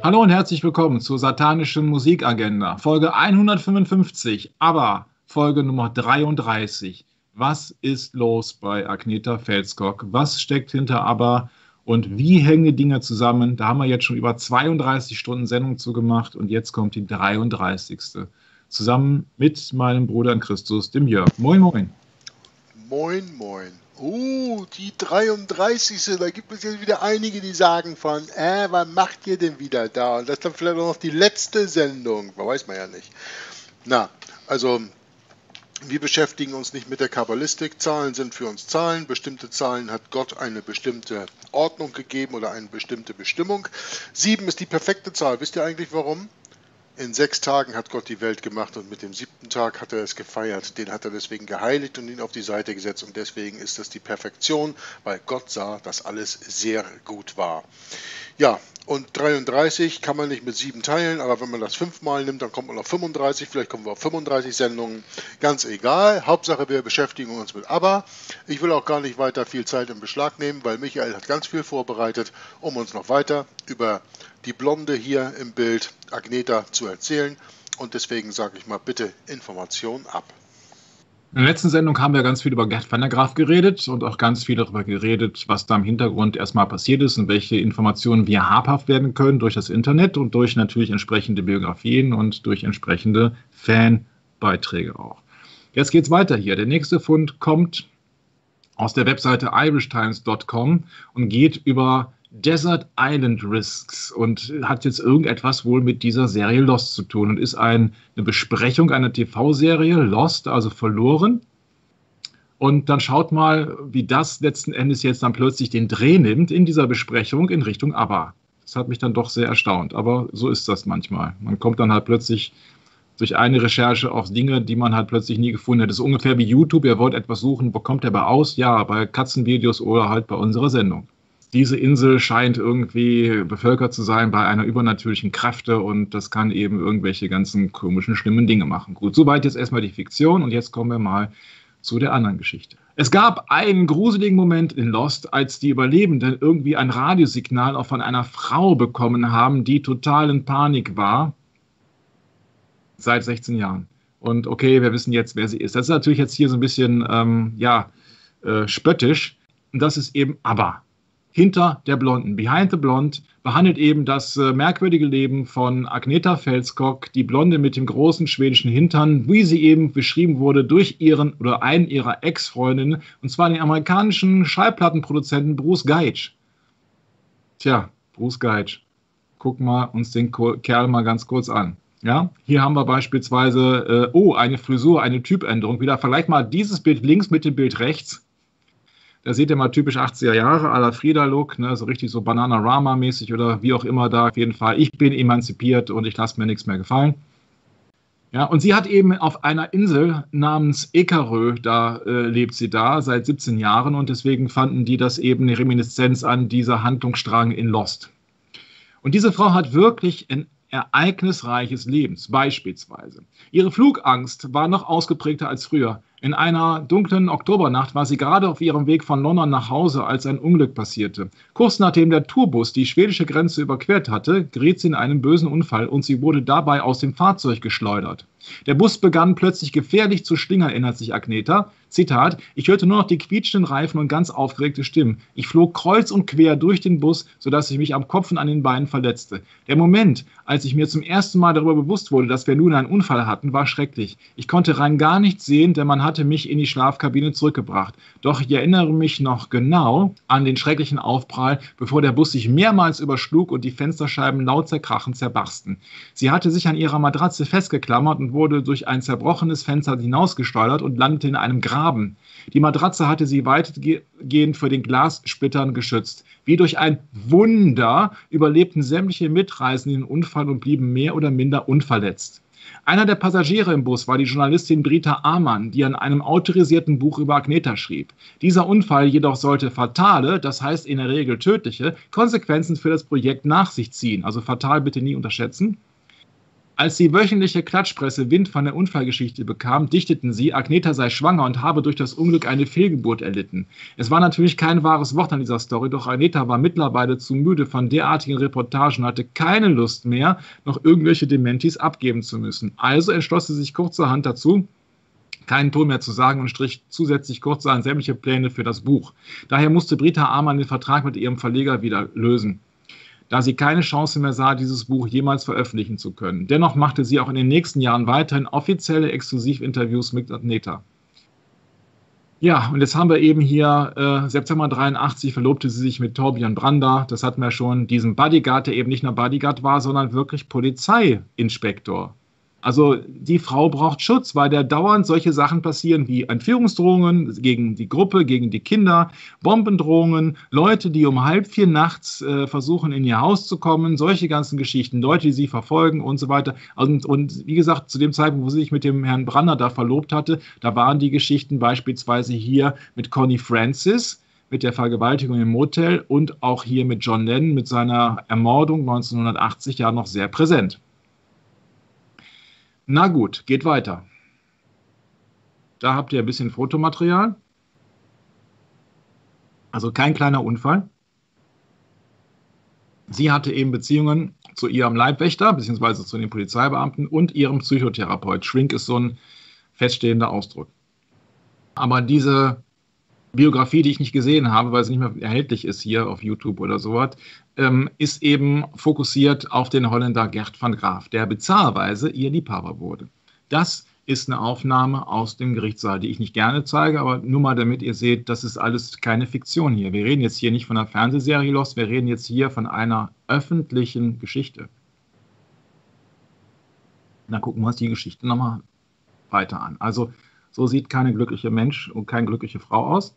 Hallo und herzlich willkommen zur satanischen Musikagenda, Folge 155, aber Folge Nummer 33. Was ist los bei Agnetha Fälskog? Was steckt hinter ABBA und wie hängen die Dinge zusammen? Da haben wir jetzt schon über 32 Stunden Sendung zugemacht und jetzt kommt die 33. Zusammen mit meinem Bruder in Christus, dem Jörg. Moin, moin. Moin, moin. Die 33. Da gibt es jetzt wieder einige, die sagen von, was macht ihr denn wieder da? Und das ist dann vielleicht auch noch die letzte Sendung. Weiß man ja nicht. Na, also, wir beschäftigen uns nicht mit der Kabbalistik. Zahlen sind für uns Zahlen. Bestimmte Zahlen hat Gott eine bestimmte Ordnung gegeben oder eine bestimmte Bestimmung. 7 ist die perfekte Zahl. Wisst ihr eigentlich warum? In 6 Tagen hat Gott die Welt gemacht und mit dem 7. Tag hat er es gefeiert. Den hat er deswegen geheiligt und ihn auf die Seite gesetzt. Und deswegen ist das die Perfektion, weil Gott sah, dass alles sehr gut war. Ja, und 33 kann man nicht mit 7 teilen, aber wenn man das 5-mal nimmt, dann kommt man auf 35. Vielleicht kommen wir auf 35 Sendungen. Ganz egal. Hauptsache, wir beschäftigen uns mit ABBA. Ich will auch gar nicht weiter viel Zeit in Beschlag nehmen, weil Michael hat ganz viel vorbereitet, um uns noch weiter über die Blonde hier im Bild, Agnetha, zu erzählen. Und deswegen sage ich mal, bitte Information ab. In der letzten Sendung haben wir ganz viel über Gerd van der Graaf geredet und auch ganz viel darüber geredet, was da im Hintergrund erstmal passiert ist und welche Informationen wir habhaft werden können durch das Internet und durch natürlich entsprechende Biografien und durch entsprechende Fanbeiträge auch. Jetzt geht's weiter hier. Der nächste Fund kommt aus der Webseite irishtimes.com und geht über Desert Island Risks und hat jetzt irgendetwas wohl mit dieser Serie Lost zu tun und ist eine Besprechung einer TV-Serie, Lost, also verloren. Und dann schaut mal, wie das letzten Endes jetzt dann plötzlich den Dreh nimmt in dieser Besprechung in Richtung ABBA. Das hat mich dann doch sehr erstaunt, aber so ist das manchmal. Man kommt dann halt plötzlich durch eine Recherche auf Dinge, die man halt plötzlich nie gefunden hat. Das ist ungefähr wie YouTube, ihr wollt etwas suchen, bekommt ihr bei aus? Ja, bei Katzenvideos oder halt bei unserer Sendung. Diese Insel scheint irgendwie bevölkert zu sein bei einer übernatürlichen Kräfte und das kann eben irgendwelche ganzen komischen, schlimmen Dinge machen. Gut, soweit jetzt erstmal die Fiktion und jetzt kommen wir mal zu der anderen Geschichte. Es gab einen gruseligen Moment in Lost, als die Überlebenden irgendwie ein Radiosignal auch von einer Frau bekommen haben, die total in Panik war, seit 16 Jahren. Und okay, wir wissen jetzt, wer sie ist. Das ist natürlich jetzt hier so ein bisschen, spöttisch. Und das ist eben ABBA. Hinter der Blonden, Behind the Blonde, behandelt eben das merkwürdige Leben von Agnetha Fälskog, die Blonde mit dem großen schwedischen Hintern, wie sie eben beschrieben wurde durch ihren oder einen ihrer Ex-Freundinnen, und zwar den amerikanischen Schallplattenproduzenten Bruce Gaich. Tja, Bruce Gaich. Gucken wir uns den Kerl mal ganz kurz an. Ja, hier haben wir beispielsweise, eine Frisur, eine Typänderung. Wieder vergleicht mal dieses Bild links mit dem Bild rechts. Da seht ihr mal typisch 80er Jahre, à la Frida-Look, ne, so richtig so Bananarama-mäßig oder wie auch immer da. Auf jeden Fall, ich bin emanzipiert und ich lasse mir nichts mehr gefallen. Ja, und sie hat eben auf einer Insel namens Ekerö, da lebt sie da seit 17 Jahren und deswegen fanden die das eben eine Reminiszenz an dieser Handlungsstrang in Lost. Und diese Frau hat wirklich ein ereignisreiches Leben, beispielsweise. Ihre Flugangst war noch ausgeprägter als früher. In einer dunklen Oktobernacht war sie gerade auf ihrem Weg von London nach Hause, als ein Unglück passierte. Kurz nachdem der Tourbus die schwedische Grenze überquert hatte, geriet sie in einen bösen Unfall und sie wurde dabei aus dem Fahrzeug geschleudert. Der Bus begann plötzlich gefährlich zu schlingern, erinnert sich Agnetha. Zitat, ich hörte nur noch die quietschenden Reifen und ganz aufgeregte Stimmen. Ich flog kreuz und quer durch den Bus, sodass ich mich am Kopf und an den Beinen verletzte. Der Moment, als ich mir zum ersten Mal darüber bewusst wurde, dass wir nun einen Unfall hatten, war schrecklich. Ich konnte rein gar nichts sehen, denn man hatte mich in die Schlafkabine zurückgebracht. Doch ich erinnere mich noch genau an den schrecklichen Aufprall, bevor der Bus sich mehrmals überschlug und die Fensterscheiben laut zerkrachen zerbarsten. Sie hatte sich an ihrer Matratze festgeklammert und wurde durch ein zerbrochenes Fenster hinausgesteuert und landete in einem Graben. Die Matratze hatte sie weitgehend vor den Glassplittern geschützt. Wie durch ein Wunder überlebten sämtliche Mitreisenden den Unfall und blieben mehr oder minder unverletzt. Einer der Passagiere im Bus war die Journalistin Brita Amann, die an einem autorisierten Buch über Agnetha schrieb. Dieser Unfall jedoch sollte fatale, das heißt in der Regel tödliche, Konsequenzen für das Projekt nach sich ziehen. Also fatal bitte nie unterschätzen. Als die wöchentliche Klatschpresse Wind von der Unfallgeschichte bekam, dichteten sie, Agneta sei schwanger und habe durch das Unglück eine Fehlgeburt erlitten. Es war natürlich kein wahres Wort an dieser Story, doch Agneta war mittlerweile zu müde von derartigen Reportagen und hatte keine Lust mehr, noch irgendwelche Dementis abgeben zu müssen. Also entschloss sie sich kurzerhand dazu, keinen Ton mehr zu sagen und strich zusätzlich kurzerhand sämtliche Pläne für das Buch. Daher musste Brita Amann den Vertrag mit ihrem Verleger wieder lösen, da sie keine Chance mehr sah, dieses Buch jemals veröffentlichen zu können. Dennoch machte sie auch in den nächsten Jahren weiterhin offizielle Exklusivinterviews mit Agneta. Ja, und jetzt haben wir eben hier, September 83 verlobte sie sich mit Torbjörn Brander, das hatten wir schon, diesem Bodyguard, der eben nicht nur Bodyguard war, sondern wirklich Polizeiinspektor. Also die Frau braucht Schutz, weil der dauernd solche Sachen passieren wie Entführungsdrohungen gegen die Gruppe, gegen die Kinder, Bombendrohungen, Leute, die um 3:30 nachts versuchen, in ihr Haus zu kommen, solche ganzen Geschichten, Leute, die sie verfolgen und so weiter. Und wie gesagt, zu dem Zeitpunkt, wo sie sich mit dem Herrn Brander da verlobt hatte, da waren die Geschichten beispielsweise hier mit Connie Francis, mit der Vergewaltigung im Motel und auch hier mit John Lennon, mit seiner Ermordung 1980 ja noch sehr präsent. Na gut, geht weiter. Da habt ihr ein bisschen Fotomaterial. Also kein kleiner Unfall. Sie hatte eben Beziehungen zu ihrem Leibwächter, beziehungsweise zu den Polizeibeamten und ihrem Psychotherapeut. Shrink ist so ein feststehender Ausdruck. Aber diese Biografie, die ich nicht gesehen habe, weil sie nicht mehr erhältlich ist hier auf YouTube oder sowas, ist eben fokussiert auf den Holländer Gert van Graaf, der bizarrerweise ihr Liebhaber wurde. Das ist eine Aufnahme aus dem Gerichtssaal, die ich nicht gerne zeige, aber nur mal damit ihr seht, das ist alles keine Fiktion hier. Wir reden jetzt hier nicht von einer Fernsehserie Lost, wir reden jetzt hier von einer öffentlichen Geschichte. Na, gucken wir uns die Geschichte nochmal weiter an. Also so sieht keine glückliche Mensch und keine glückliche Frau aus.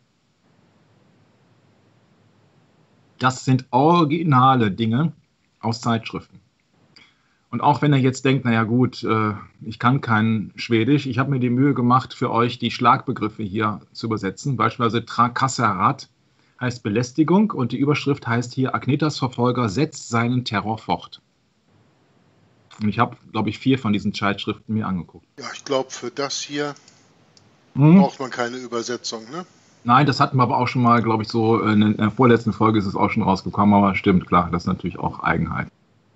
Das sind originale Dinge aus Zeitschriften. Und auch wenn ihr jetzt denkt, naja gut, ich kann kein Schwedisch, ich habe mir die Mühe gemacht, für euch die Schlagbegriffe hier zu übersetzen. Beispielsweise Trakasserat heißt Belästigung und die Überschrift heißt hier, Agnetas Verfolger setzt seinen Terror fort. Und ich habe, glaube ich, 4 von diesen Zeitschriften mir angeguckt. Ja, ich glaube, für das hier braucht man keine Übersetzung, ne? Nein, das hatten wir aber auch schon mal, glaube ich, so in der vorletzten Folge ist es auch schon rausgekommen, aber stimmt, klar, das ist natürlich auch Eigenheit.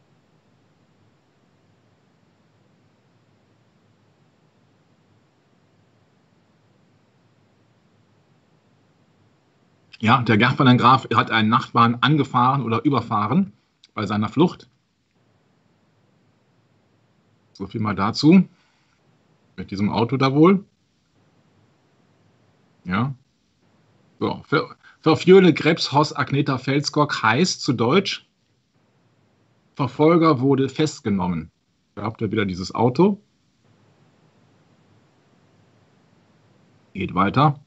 Ja, der Gert van Graaf hat einen Nachbarn angefahren oder überfahren bei seiner Flucht. So viel mal dazu. Mit diesem Auto da wohl. Ja. So, Verfjöle Krebs Hos Agneta Fälskog heißt zu Deutsch, Verfolger wurde festgenommen. Da habt ihr wieder dieses Auto. Geht weiter.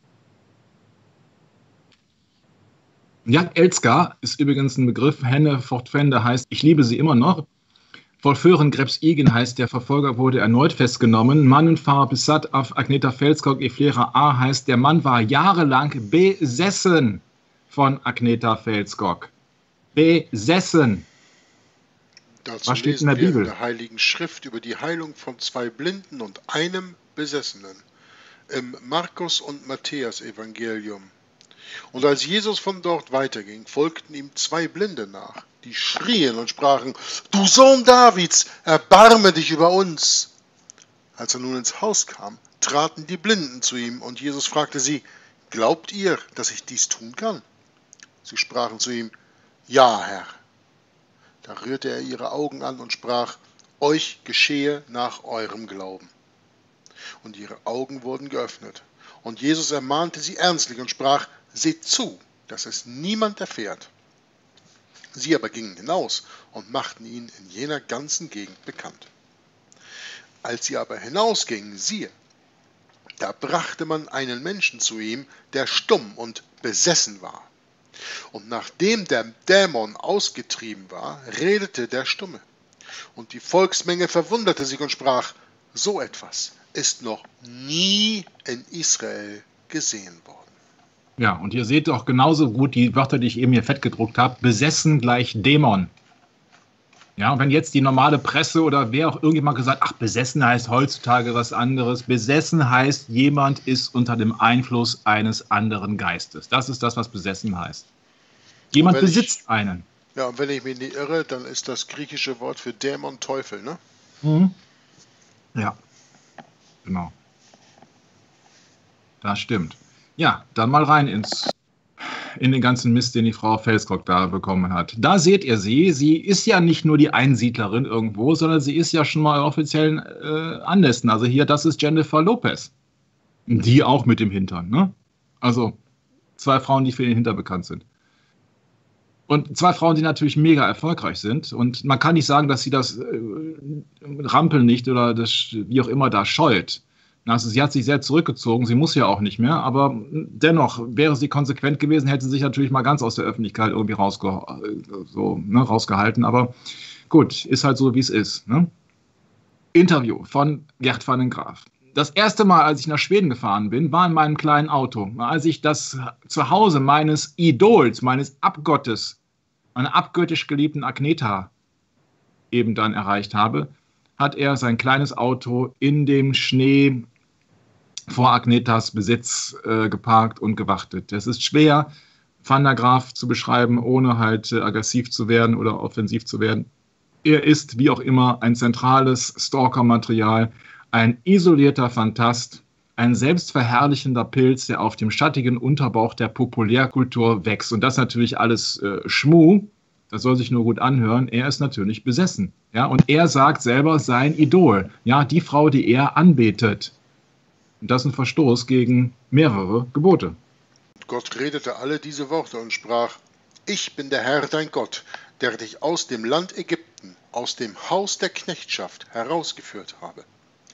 Jad Elska ist übrigens ein Begriff. Henne Fortwende heißt, ich liebe sie immer noch. Volfören Krebs Igen heißt, der Verfolger wurde erneut festgenommen. Mannen far besat auf Agneta Fälskog e flera A heißt, der Mann war jahrelang besessen von Agneta Fälskog. Besessen. Dazu Was steht in lesen der wir Bibel? in der Heiligen Schrift über die Heilung von 2 Blinden und einem Besessenen im Markus- und Matthäus-Evangelium. Und als Jesus von dort weiterging, folgten ihm 2 Blinde nach, die schrien und sprachen, du Sohn Davids, erbarme dich über uns. Als er nun ins Haus kam, traten die Blinden zu ihm, und Jesus fragte sie, glaubt ihr, dass ich dies tun kann? Sie sprachen zu ihm, ja, Herr. Da rührte er ihre Augen an und sprach, euch geschehe nach eurem Glauben. Und ihre Augen wurden geöffnet. Und Jesus ermahnte sie ernstlich und sprach, seht zu, dass es niemand erfährt. Sie aber gingen hinaus und machten ihn in jener ganzen Gegend bekannt. Als sie aber hinausgingen, siehe, da brachte man einen Menschen zu ihm, der stumm und besessen war. Und nachdem der Dämon ausgetrieben war, redete der Stumme. Und die Volksmenge verwunderte sich und sprach, so etwas ist noch nie in Israel gesehen worden. Ja, und ihr seht auch genauso gut die Wörter, die ich eben hier fett gedruckt habe. Besessen gleich Dämon. Ja, und wenn jetzt die normale Presse oder wer auch irgendjemand gesagt, ach, besessen heißt heutzutage was anderes. Besessen heißt, jemand ist unter dem Einfluss eines anderen Geistes. Das ist das, was besessen heißt. Jemand besitzt einen. Ja, und wenn ich mich nicht irre, dann ist das griechische Wort für Dämon Teufel, ne? Mhm. Ja, genau. Das stimmt. Ja, dann mal rein in den ganzen Mist, den die Frau Felscock da bekommen hat. Da seht ihr sie. Sie ist ja nicht nur die Einsiedlerin irgendwo, sondern sie ist ja schon mal offiziellen Anlässen. Also hier, das ist Jennifer Lopez. Die auch mit dem Hintern, ne? Also 2 Frauen, die für den Hintern bekannt sind. Und 2 Frauen, die natürlich mega erfolgreich sind. Und man kann nicht sagen, dass sie das Rampeln nicht oder das, wie auch immer, da scheut. Also sie hat sich sehr zurückgezogen, sie muss ja auch nicht mehr, aber dennoch, wäre sie konsequent gewesen, hätte sie sich natürlich mal ganz aus der Öffentlichkeit irgendwie rausgehalten. Aber gut, ist halt so, wie es ist. Ne? Interview von Gert van den Graaf. Das erste Mal, als ich nach Schweden gefahren bin, war in meinem kleinen Auto. Als ich das Zuhause meines Idols, meines Abgottes, meiner abgöttisch geliebten Agneta eben dann erreicht habe, hat er sein kleines Auto in dem Schnee vor Agnetas Besitz geparkt und gewartet. Es ist schwer, Van der Graaf zu beschreiben, ohne halt aggressiv zu werden oder offensiv zu werden. Er ist, wie auch immer, ein zentrales Stalker-Material, ein isolierter Phantast, ein selbstverherrlichender Pilz, der auf dem schattigen Unterbauch der Populärkultur wächst. Und das natürlich alles Schmuh, das soll sich nur gut anhören. Er ist natürlich besessen. Ja? Und er sagt selber sein Idol, ja, die Frau, die er anbetet. Und das ist ein Verstoß gegen mehrere Gebote. Gott redete alle diese Worte und sprach: Ich bin der Herr, dein Gott, der dich aus dem Land Ägypten, aus dem Haus der Knechtschaft herausgeführt habe.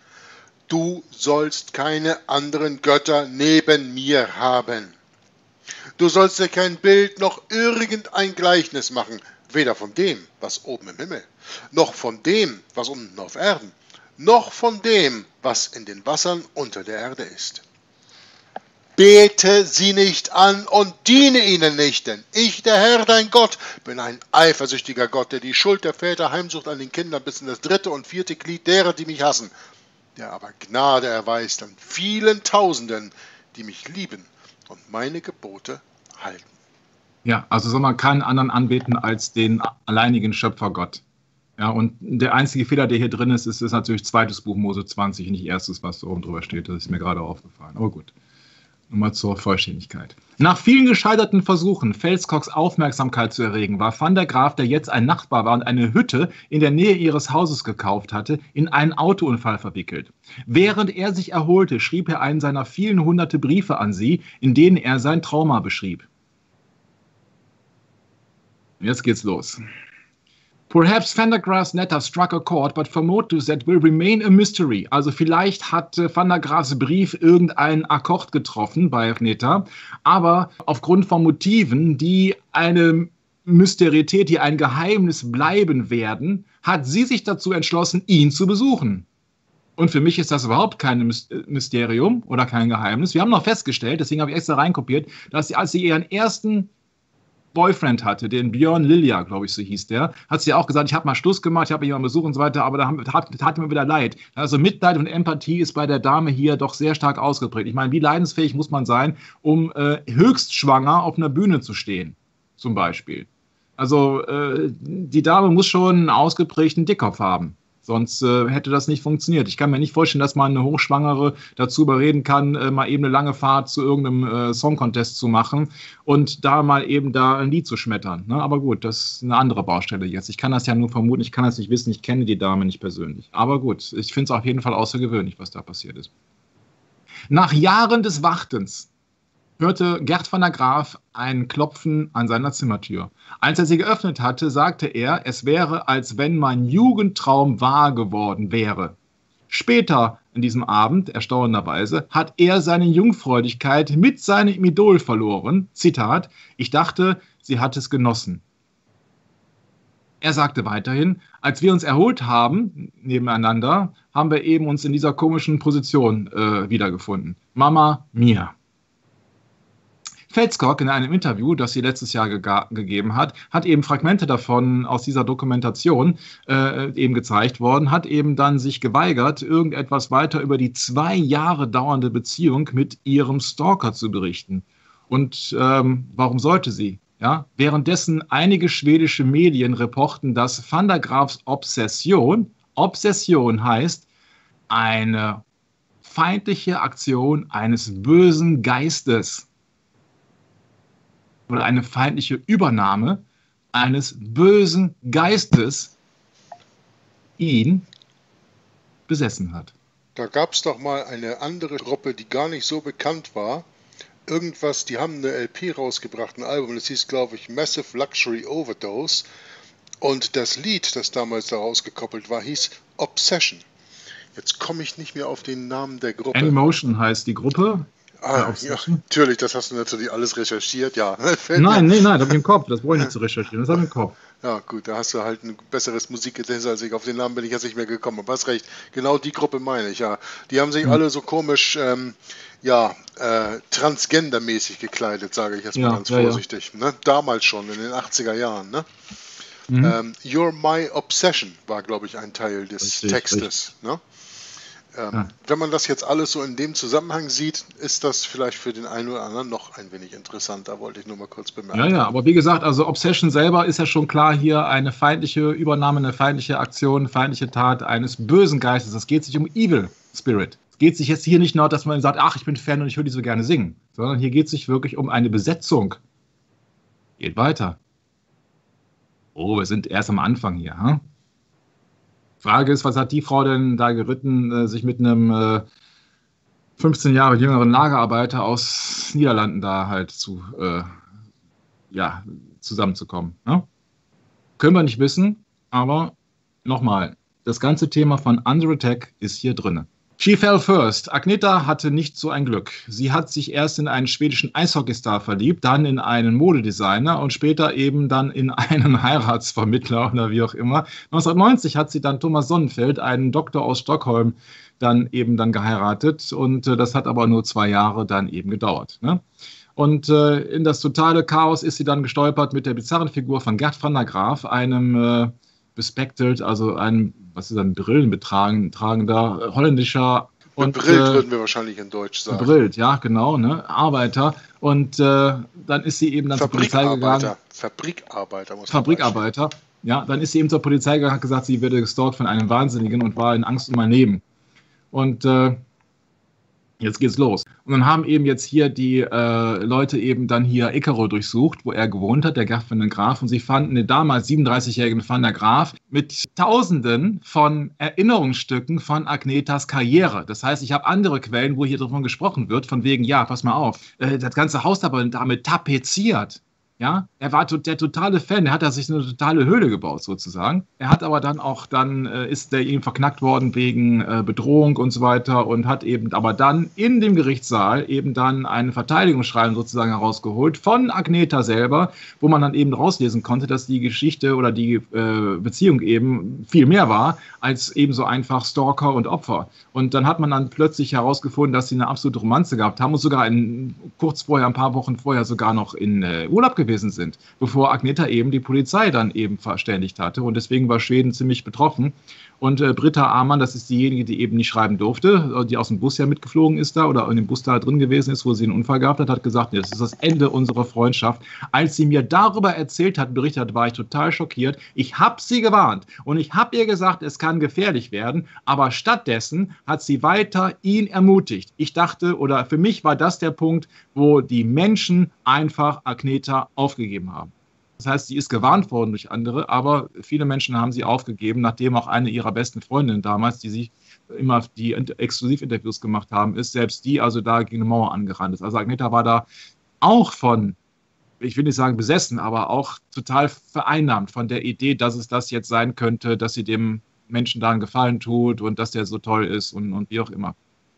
Du sollst keine anderen Götter neben mir haben. Du sollst dir kein Bild noch irgendein Gleichnis machen, weder von dem, was oben im Himmel, noch von dem, was unten auf Erden, noch von dem, was in den Wassern unter der Erde ist. Bete sie nicht an und diene ihnen nicht, denn ich, der Herr, dein Gott, bin ein eifersüchtiger Gott, der die Schuld der Väter heimsucht an den Kindern bis in das 3. und 4. Glied derer, die mich hassen, der aber Gnade erweist an vielen Tausenden, die mich lieben und meine Gebote halten. Ja, also soll man keinen anderen anbeten als den alleinigen Schöpfergott. Ja, und der einzige Fehler, der hier drin ist, ist natürlich 2. Buch Mose 20, nicht 1., was da oben drüber steht. Das ist mir gerade aufgefallen. Aber gut, nochmal zur Vollständigkeit. Nach vielen gescheiterten Versuchen, Felscocks Aufmerksamkeit zu erregen, war Van der Graaf, der jetzt ein Nachbar war und eine Hütte in der Nähe ihres Hauses gekauft hatte, in einen Autounfall verwickelt. Während er sich erholte, schrieb er einen seiner vielen hunderte Briefe an sie, in denen er sein Trauma beschrieb. Jetzt geht's los. Perhaps Van der Graaf's letter struck a chord, but for motives that will remain a mystery. Also vielleicht hat Van der Graafs Brief irgendeinen Akkord getroffen bei Agneta, aber aufgrund von Motiven, die eine Mysterität, die ein Geheimnis bleiben werden, hat sie sich dazu entschlossen, ihn zu besuchen. Und für mich ist das überhaupt kein Mysterium oder kein Geheimnis. Wir haben noch festgestellt, deswegen habe ich extra reinkopiert, dass sie, als sie ihren ersten Boyfriend hatte, den Björn Lilja, glaube ich, so hieß der, hat sie auch gesagt, ich habe mal Schluss gemacht, ich habe jemanden besucht und so weiter, aber da tat mir wieder leid. Also Mitleid und Empathie ist bei der Dame hier doch sehr stark ausgeprägt. Ich meine, wie leidensfähig muss man sein, um höchstschwanger auf einer Bühne zu stehen, zum Beispiel. Also die Dame muss schon einen ausgeprägten Dickkopf haben. Sonst hätte das nicht funktioniert. Ich kann mir nicht vorstellen, dass man eine Hochschwangere dazu überreden kann, mal eben eine lange Fahrt zu irgendeinem Song-Contest zu machen und da mal eben da ein Lied zu schmettern. Ne? Aber gut, das ist eine andere Baustelle jetzt. Ich kann das ja nur vermuten, ich kann das nicht wissen, ich kenne die Dame nicht persönlich. Aber gut, ich finde es auf jeden Fall außergewöhnlich, was da passiert ist. Nach Jahren des Wartens hörte Gert van der Graaf ein Klopfen an seiner Zimmertür. Als er sie geöffnet hatte, sagte er, es wäre, als wenn mein Jugendtraum wahr geworden wäre. Später an diesem Abend, erstaunenderweise, hat er seine Jungfräulichkeit mit seinem Idol verloren. Zitat, ich dachte, sie hat es genossen. Er sagte weiterhin, als wir uns erholt haben, nebeneinander, haben wir eben uns in dieser komischen Position wiedergefunden. Mama mia. Fälskog in einem Interview, das sie letztes Jahr gegeben hat, hat eben Fragmente davon aus dieser Dokumentation eben gezeigt worden, hat eben dann sich geweigert, irgendetwas weiter über die 2 Jahre dauernde Beziehung mit ihrem Stalker zu berichten. Und warum sollte sie? Ja? Währenddessen einige schwedische Medien reporten, dass Van der Graafs Obsession heißt, eine feindliche Aktion eines bösen Geistes oder eine feindliche Übernahme eines bösen Geistes ihn besessen hat. Da gab es doch mal eine andere Gruppe, die gar nicht so bekannt war. Irgendwas, die haben eine LP rausgebracht, ein Album, das hieß, glaube ich, Massive Luxury Overdose. Und das Lied, das damals da rausgekoppelt war, hieß Obsession. Jetzt komme ich nicht mehr auf den Namen der Gruppe. Anymotion heißt die Gruppe. Ja, natürlich, das hast du natürlich alles recherchiert, ja. Nein, das habe ich im Kopf, das brauche ich nicht zu recherchieren, das habe ich im Kopf. Ja, gut, da hast du halt ein besseres Musikgedächtnis als ich. Auf den Namen bin ich jetzt nicht mehr gekommen. Aber hast recht, genau die Gruppe meine ich, ja. Die haben sich alle so komisch, transgendermäßig gekleidet, sage ich jetzt mal ganz vorsichtig. Ne? Damals schon, in den 80er Jahren, ne? You're My Obsession war, glaube ich, ein Teil des Textes. Ne? Wenn man das jetzt alles so in dem Zusammenhang sieht, ist das vielleicht für den einen oder anderen noch ein wenig interessanter, wollte ich nur mal kurz bemerken. Ja, aber wie gesagt, also Obsession selber ist ja schon klar hier eine feindliche Übernahme, eine feindliche Aktion, eine feindliche Tat eines bösen Geistes. Es geht sich um Evil Spirit. Es geht sich jetzt hier nicht nur, dass man sagt, ach, ich bin Fan und ich würde die so gerne singen, sondern hier geht es sich wirklich um eine Besetzung. Geht weiter. Oh, wir sind erst am Anfang hier, hm? Frage ist, was hat die Frau denn da geritten, sich mit einem 15 Jahre jüngeren Lagerarbeiter aus Niederlanden da halt zusammenzukommen. Ne? Können wir nicht wissen, aber nochmal, das ganze Thema von Under Attack ist hier drin. She fell first. Agneta hatte nicht so ein Glück. Sie hat sich erst in einen schwedischen Eishockeystar verliebt, dann in einen Modedesigner und später eben dann in einen Heiratsvermittler oder wie auch immer. 1990 hat sie dann Thomas Sonnenfeld, einen Doktor aus Stockholm, dann geheiratet und das hat aber nur 2 Jahre dann eben gedauert. Ne? Und in das totale Chaos ist sie dann gestolpert mit der bizarren Figur von Gert van der Graaf, einem bespectacled, also ein brillentragender holländischer und brillt würden wir wahrscheinlich in Deutsch sagen. Brillt, ja, genau, ne? Arbeiter. Und dann ist sie eben dann zur Polizei gegangen. Fabrikarbeiter. Ja, dann ist sie eben zur Polizei gegangen, hat gesagt, sie werde gestalkt von einem Wahnsinnigen und war in Angst um ihr Leben. Und jetzt geht's los. Und dann haben eben jetzt hier die Leute eben dann hier Icaro durchsucht, wo er gewohnt hat, der Gert van der Graaf. Und sie fanden den damals 37-jährigen Van der Graaf mit Tausenden von Erinnerungsstücken von Agnetas Karriere. Das heißt, ich habe andere Quellen, wo hier davon gesprochen wird, von wegen, ja, pass mal auf, das ganze Haus damit tapeziert. Ja, er war der totale Fan, er hat sich eine totale Höhle gebaut sozusagen. Er hat aber ist der ihm verknackt worden wegen Bedrohung und so weiter und hat eben aber dann in dem Gerichtssaal eben dann ein Verteidigungsschreiben sozusagen herausgeholt von Agneta selber, wo man dann eben rauslesen konnte, dass die Geschichte oder die Beziehung eben viel mehr war als eben so einfach Stalker und Opfer. Und dann hat man dann plötzlich herausgefunden, dass sie eine absolute Romanze gehabt haben und sogar ein paar Wochen vorher sogar noch in Urlaub gewesen sind, bevor Agneta eben die Polizei dann eben verständigt hatte. Und deswegen war Schweden ziemlich betroffen. Und Britta Amann, das ist diejenige, die eben nicht schreiben durfte, die aus dem Bus ja mitgeflogen ist da oder in dem Bus da drin gewesen ist, wo sie einen Unfall gehabt hat, hat gesagt, nee, das ist das Ende unserer Freundschaft. Als sie mir darüber berichtet hat, war ich total schockiert. Ich habe sie gewarnt und ich habe ihr gesagt, es kann gefährlich werden, aber stattdessen hat sie weiter ihn ermutigt. Ich dachte, oder für mich war das der Punkt, wo die Menschen einfach Agneta aufgegeben haben. Das heißt, sie ist gewarnt worden durch andere, aber viele Menschen haben sie aufgegeben, nachdem auch eine ihrer besten Freundinnen damals, die sich immer die Exklusivinterviews gemacht haben, ist selbst die also da gegen eine Mauer angerannt ist. Also Agneta war da auch von, ich will nicht sagen besessen, aber auch total vereinnahmt von der Idee, dass es das jetzt sein könnte, dass sie dem Menschen da einen Gefallen tut und dass der so toll ist und wie auch immer.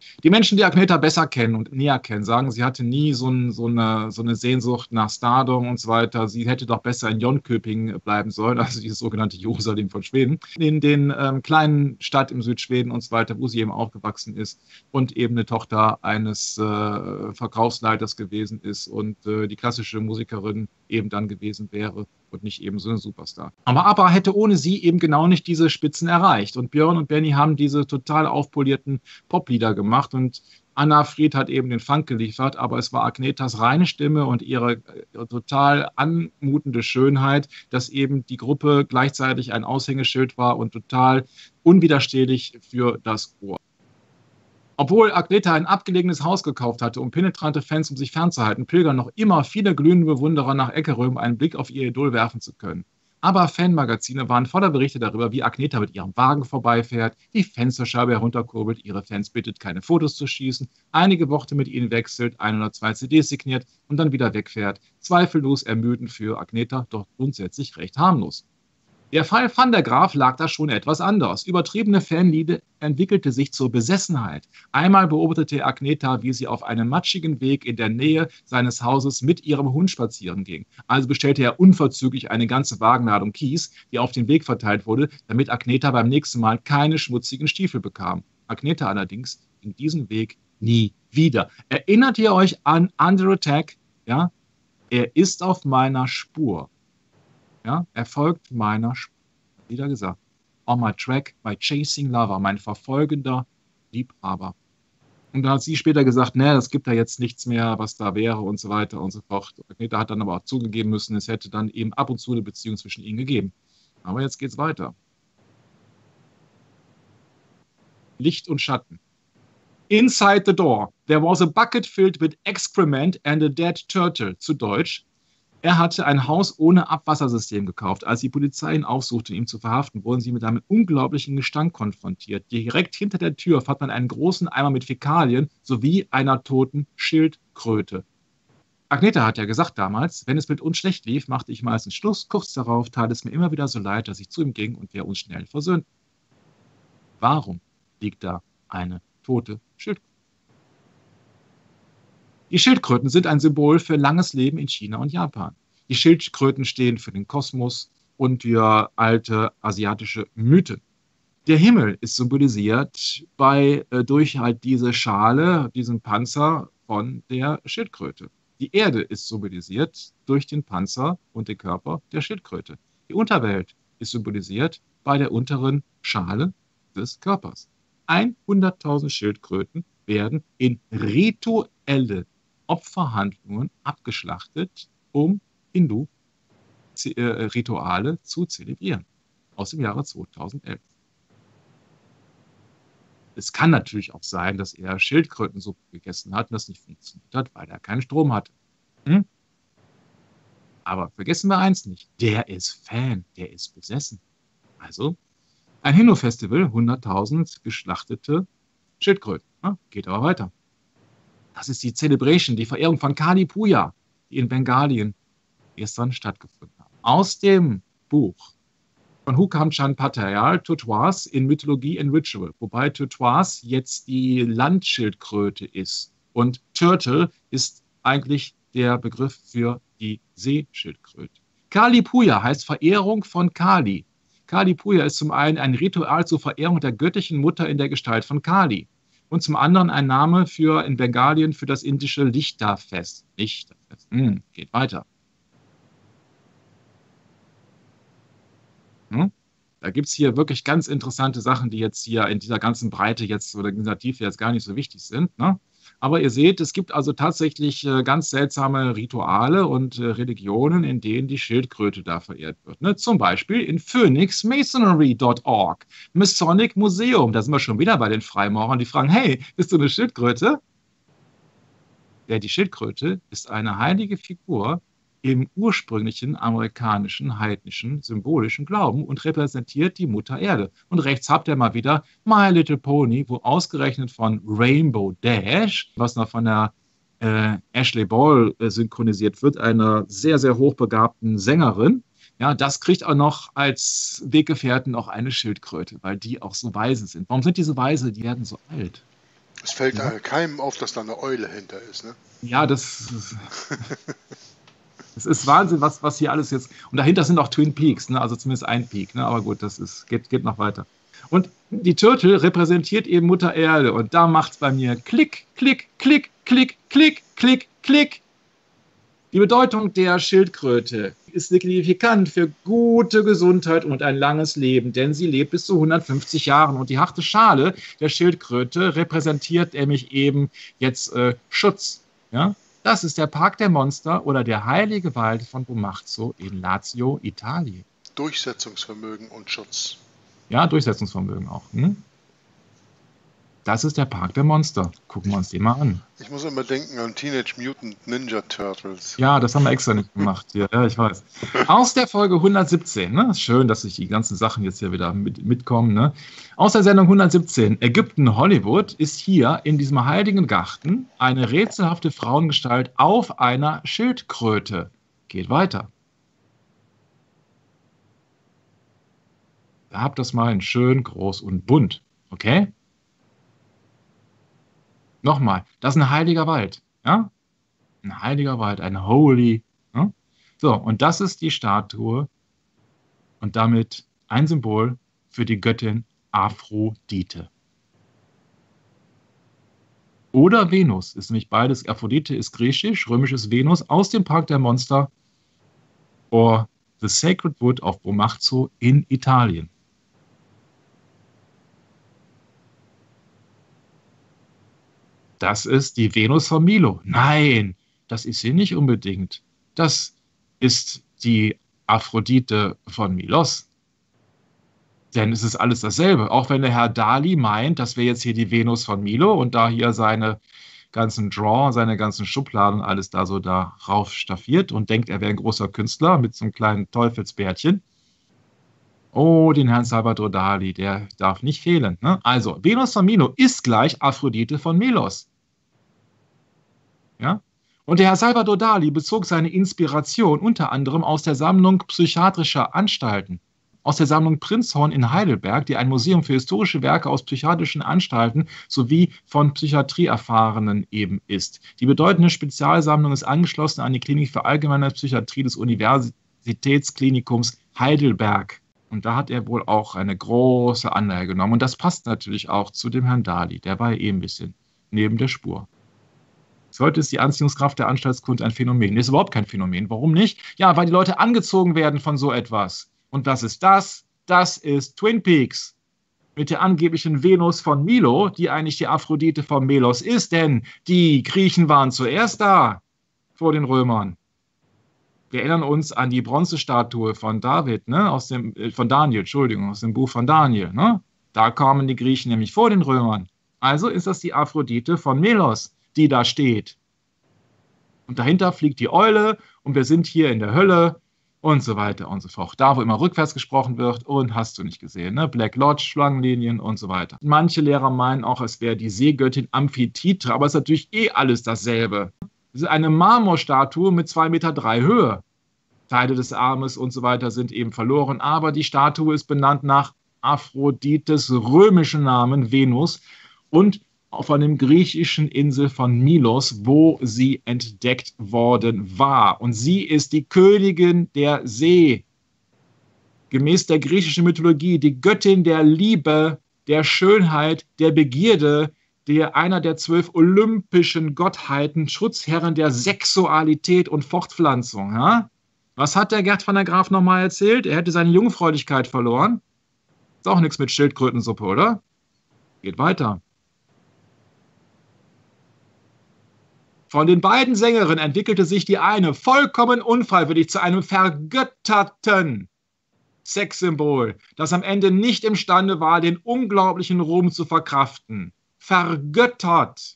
Die Menschen, die Agneta besser kennen und näher kennen, sagen, sie hatte nie so eine Sehnsucht nach Stardom und so weiter. Sie hätte doch besser in Jönköping bleiben sollen, also dieses sogenannte Jerusalem von Schweden, in den kleinen Stadt im Südschweden und so weiter, wo sie eben aufgewachsen ist und eben eine Tochter eines Verkaufsleiters gewesen ist und die klassische Musikerin eben dann gewesen wäre und nicht eben so eine Superstar. Aber ABBA hätte ohne sie eben genau nicht diese Spitzen erreicht. Und Björn und Benny haben diese total aufpolierten Poplieder gemacht und Anna Fried hat eben den Funk geliefert, aber es war Agnetas reine Stimme und ihre total anmutende Schönheit, dass eben die Gruppe gleichzeitig ein Aushängeschild war und total unwiderstehlich für das Ohr. Obwohl Agneta ein abgelegenes Haus gekauft hatte, um penetrante Fans um sich fernzuhalten, pilgern noch immer viele glühende Bewunderer nach Eckerö, um einen Blick auf ihr Idol werfen zu können. Aber Fanmagazine waren voller Berichte darüber, wie Agneta mit ihrem Wagen vorbeifährt, die Fensterscheibe herunterkurbelt, ihre Fans bittet, keine Fotos zu schießen, einige Worte mit ihnen wechselt, 1 oder 2 CDs signiert und dann wieder wegfährt. Zweifellos ermüdend für Agneta, doch grundsätzlich recht harmlos. Der Fall Van der Graaf lag da schon etwas anders. Übertriebene Fanliebe entwickelte sich zur Besessenheit. Einmal beobachtete Agneta, wie sie auf einem matschigen Weg in der Nähe seines Hauses mit ihrem Hund spazieren ging. Also bestellte er unverzüglich eine ganze Wagenladung Kies, die auf den Weg verteilt wurde, damit Agneta beim nächsten Mal keine schmutzigen Stiefel bekam. Agneta allerdings ging diesen Weg nie wieder. Erinnert ihr euch an Under Attack? Ja? Er ist auf meiner Spur. Ja, er folgt meiner Spur. Wieder gesagt. On my track, my chasing lover, mein verfolgender Liebhaber. Und da hat sie später gesagt, ne, es gibt da jetzt nichts mehr, was da wäre und so weiter und so fort. Agneta hat dann aber auch zugegeben müssen, es hätte dann eben ab und zu eine Beziehung zwischen ihnen gegeben. Aber jetzt geht's weiter. Licht und Schatten. Inside the door, there was a bucket filled with excrement and a dead turtle. Zu Deutsch. Er hatte ein Haus ohne Abwassersystem gekauft. Als die Polizei ihn aufsuchte, ihn zu verhaften, wurden sie mit einem unglaublichen Gestank konfrontiert. Direkt hinter der Tür fand man einen großen Eimer mit Fäkalien sowie einer toten Schildkröte. Agneta hat ja gesagt damals, wenn es mit uns schlecht lief, machte ich meistens Schluss. Kurz darauf tat es mir immer wieder so leid, dass ich zu ihm ging und wir uns schnell versöhnten. Warum liegt da eine tote Schildkröte? Die Schildkröten sind ein Symbol für langes Leben in China und Japan. Die Schildkröten stehen für den Kosmos und für alte asiatische Mythen. Der Himmel ist symbolisiert durch halt diese Schale, diesen Panzer von der Schildkröte. Die Erde ist symbolisiert durch den Panzer und den Körper der Schildkröte. Die Unterwelt ist symbolisiert bei der unteren Schale des Körpers. 100.000 Schildkröten werden in rituelle Opferhandlungen abgeschlachtet, um Hindu-Rituale zu zelebrieren. Aus dem Jahre 2011. Es kann natürlich auch sein, dass er Schildkrötensuppe gegessen hat und das nicht funktioniert hat, weil er keinen Strom hatte. Aber vergessen wir eins nicht, der ist Fan, der ist besessen. Also ein Hindu-Festival, 100.000 geschlachtete Schildkröten. Geht aber weiter. Das ist die Celebration, die Verehrung von Kali Puja, die in Bengalien gestern stattgefunden hat. Aus dem Buch von Hukam Chand Patel, Turtoise in Mythologie and Ritual, wobei Turtoise jetzt die Landschildkröte ist und Turtle ist eigentlich der Begriff für die Seeschildkröte. Kali Puja heißt Verehrung von Kali. Kali Puja ist zum einen ein Ritual zur Verehrung der göttlichen Mutter in der Gestalt von Kali. Und zum anderen ein Name in Bengalien für das indische Lichterfest. Lichterfest. Geht weiter. Da gibt es hier wirklich ganz interessante Sachen, die jetzt hier in dieser ganzen Breite jetzt oder in dieser Tiefe jetzt gar nicht so wichtig sind. Ne? Aber ihr seht, es gibt also tatsächlich ganz seltsame Rituale und Religionen, in denen die Schildkröte da verehrt wird. Ne? Zum Beispiel in phoenixmasonry.org, Masonic Museum. Da sind wir schon wieder bei den Freimaurern, die fragen, hey, bist du eine Schildkröte? Ja, die Schildkröte ist eine heilige Figur im ursprünglichen amerikanischen, heidnischen, symbolischen Glauben und repräsentiert die Mutter Erde. Und rechts habt ihr mal wieder My Little Pony, wo ausgerechnet von Rainbow Dash, was noch von der Ashley Ball synchronisiert wird, einer sehr, sehr hochbegabten Sängerin. Ja, das kriegt auch noch als Weggefährten auch eine Schildkröte, weil die auch so weise sind. Warum sind diese weise? Die werden so alt. Es fällt Ja, keinem auf, dass da eine Eule hinter ist, ne? ja, das ist Wahnsinn, was hier alles jetzt. Und dahinter sind auch Twin Peaks, ne? Also zumindest ein Peak, ne? Aber gut, geht noch weiter. Und die Turtle repräsentiert eben Mutter Erde. Und da macht es bei mir Klick, Klick, Klick, Klick, Klick, Klick, Klick. Die Bedeutung der Schildkröte ist signifikant für gute Gesundheit und ein langes Leben, denn sie lebt bis zu 150 Jahren. Und die harte Schale der Schildkröte repräsentiert nämlich eben jetzt Schutz. Ja? Das ist der Park der Monster oder der Heilige Wald von Bomarzo in Lazio, Italien. Durchsetzungsvermögen und Schutz. Ja, Durchsetzungsvermögen auch. Das ist der Park der Monster. Gucken wir uns den mal an. Ich muss immer denken an Teenage Mutant Ninja Turtles. Ja, das haben wir extra nicht gemacht. Ja, ich weiß. Aus der Folge 117, ne? Ist schön, dass sich die ganzen Sachen jetzt hier wieder mitkommen. Ne? Aus der Sendung 117, Ägypten, Hollywood, ist hier in diesem heiligen Garten eine rätselhafte Frauengestalt auf einer Schildkröte. Geht weiter. Da habt das mal in schön, groß und bunt. Okay? Nochmal, das ist ein heiliger Wald. Ja? Ein heiliger Wald, ein Holy. Ja? So, und das ist die Statue und damit ein Symbol für die Göttin Aphrodite. Oder Venus, ist nämlich beides. Aphrodite ist griechisch, römisch ist Venus, aus dem Park der Monster or the Sacred Wood of Bomarzo in Italien. Das ist die Venus von Milo. Nein, das ist sie nicht unbedingt. Das ist die Aphrodite von Milos. Denn es ist alles dasselbe. Auch wenn der Herr Dali meint, das wäre jetzt hier die Venus von Milo und da hier seine ganzen Drawer, seine ganzen Schubladen, alles da so darauf staffiert und denkt, er wäre ein großer Künstler mit so einem kleinen Teufelsbärtchen. Oh, den Herrn Salvador Dali, der darf nicht fehlen. Ne? Also, Venus von Milo ist gleich Aphrodite von Milos. Ja? Und der Herr Salvador Dali bezog seine Inspiration unter anderem aus der Sammlung psychiatrischer Anstalten, aus der Sammlung Prinzhorn in Heidelberg, die ein Museum für historische Werke aus psychiatrischen Anstalten sowie von Psychiatrieerfahrenen eben ist. Die bedeutende Spezialsammlung ist angeschlossen an die Klinik für allgemeine Psychiatrie des Universitätsklinikums Heidelberg. Und da hat er wohl auch eine große Anleihe genommen. Und das passt natürlich auch zu dem Herrn Dali. Der war ja eh ein bisschen neben der Spur. Heute ist die Anziehungskraft der Anstaltskunst ein Phänomen. Das ist überhaupt kein Phänomen. Warum nicht? Ja, weil die Leute angezogen werden von so etwas. Und was ist das? Das ist Twin Peaks. Mit der angeblichen Venus von Milo, die eigentlich die Aphrodite von Melos ist. Denn die Griechen waren zuerst da, vor den Römern. Wir erinnern uns an die Bronzestatue von David, ne? Aus dem Buch von Daniel. Ne? Da kamen die Griechen nämlich vor den Römern. Also ist das die Aphrodite von Melos, die da steht. Und dahinter fliegt die Eule und wir sind hier in der Hölle und so weiter und so fort. Da, wo immer rückwärts gesprochen wird und hast du nicht gesehen, ne? Black Lodge, Schlangenlinien und so weiter. Manche Lehrer meinen auch, es wäre die Seegöttin Amphitrite, aber es ist natürlich eh alles dasselbe. Es ist eine Marmorstatue mit 2,3 Meter Höhe. Teile des Armes und so weiter sind eben verloren, aber die Statue ist benannt nach Aphrodites römischen Namen Venus und von dem griechischen Insel von Milos, wo sie entdeckt worden war. Und sie ist die Königin der See. Gemäß der griechischen Mythologie die Göttin der Liebe, der Schönheit, der Begierde, einer der 12 olympischen Gottheiten, Schutzherrin der Sexualität und Fortpflanzung. Ja? Was hat der Gerd van der Graaf nochmal erzählt? Er hätte seine Jungfräulichkeit verloren. Ist auch nichts mit Schildkrötensuppe, oder? Geht weiter. Von den beiden Sängerinnen entwickelte sich die eine vollkommen unfreiwillig zu einem vergötterten Sexsymbol, das am Ende nicht imstande war, den unglaublichen Ruhm zu verkraften. Vergöttert.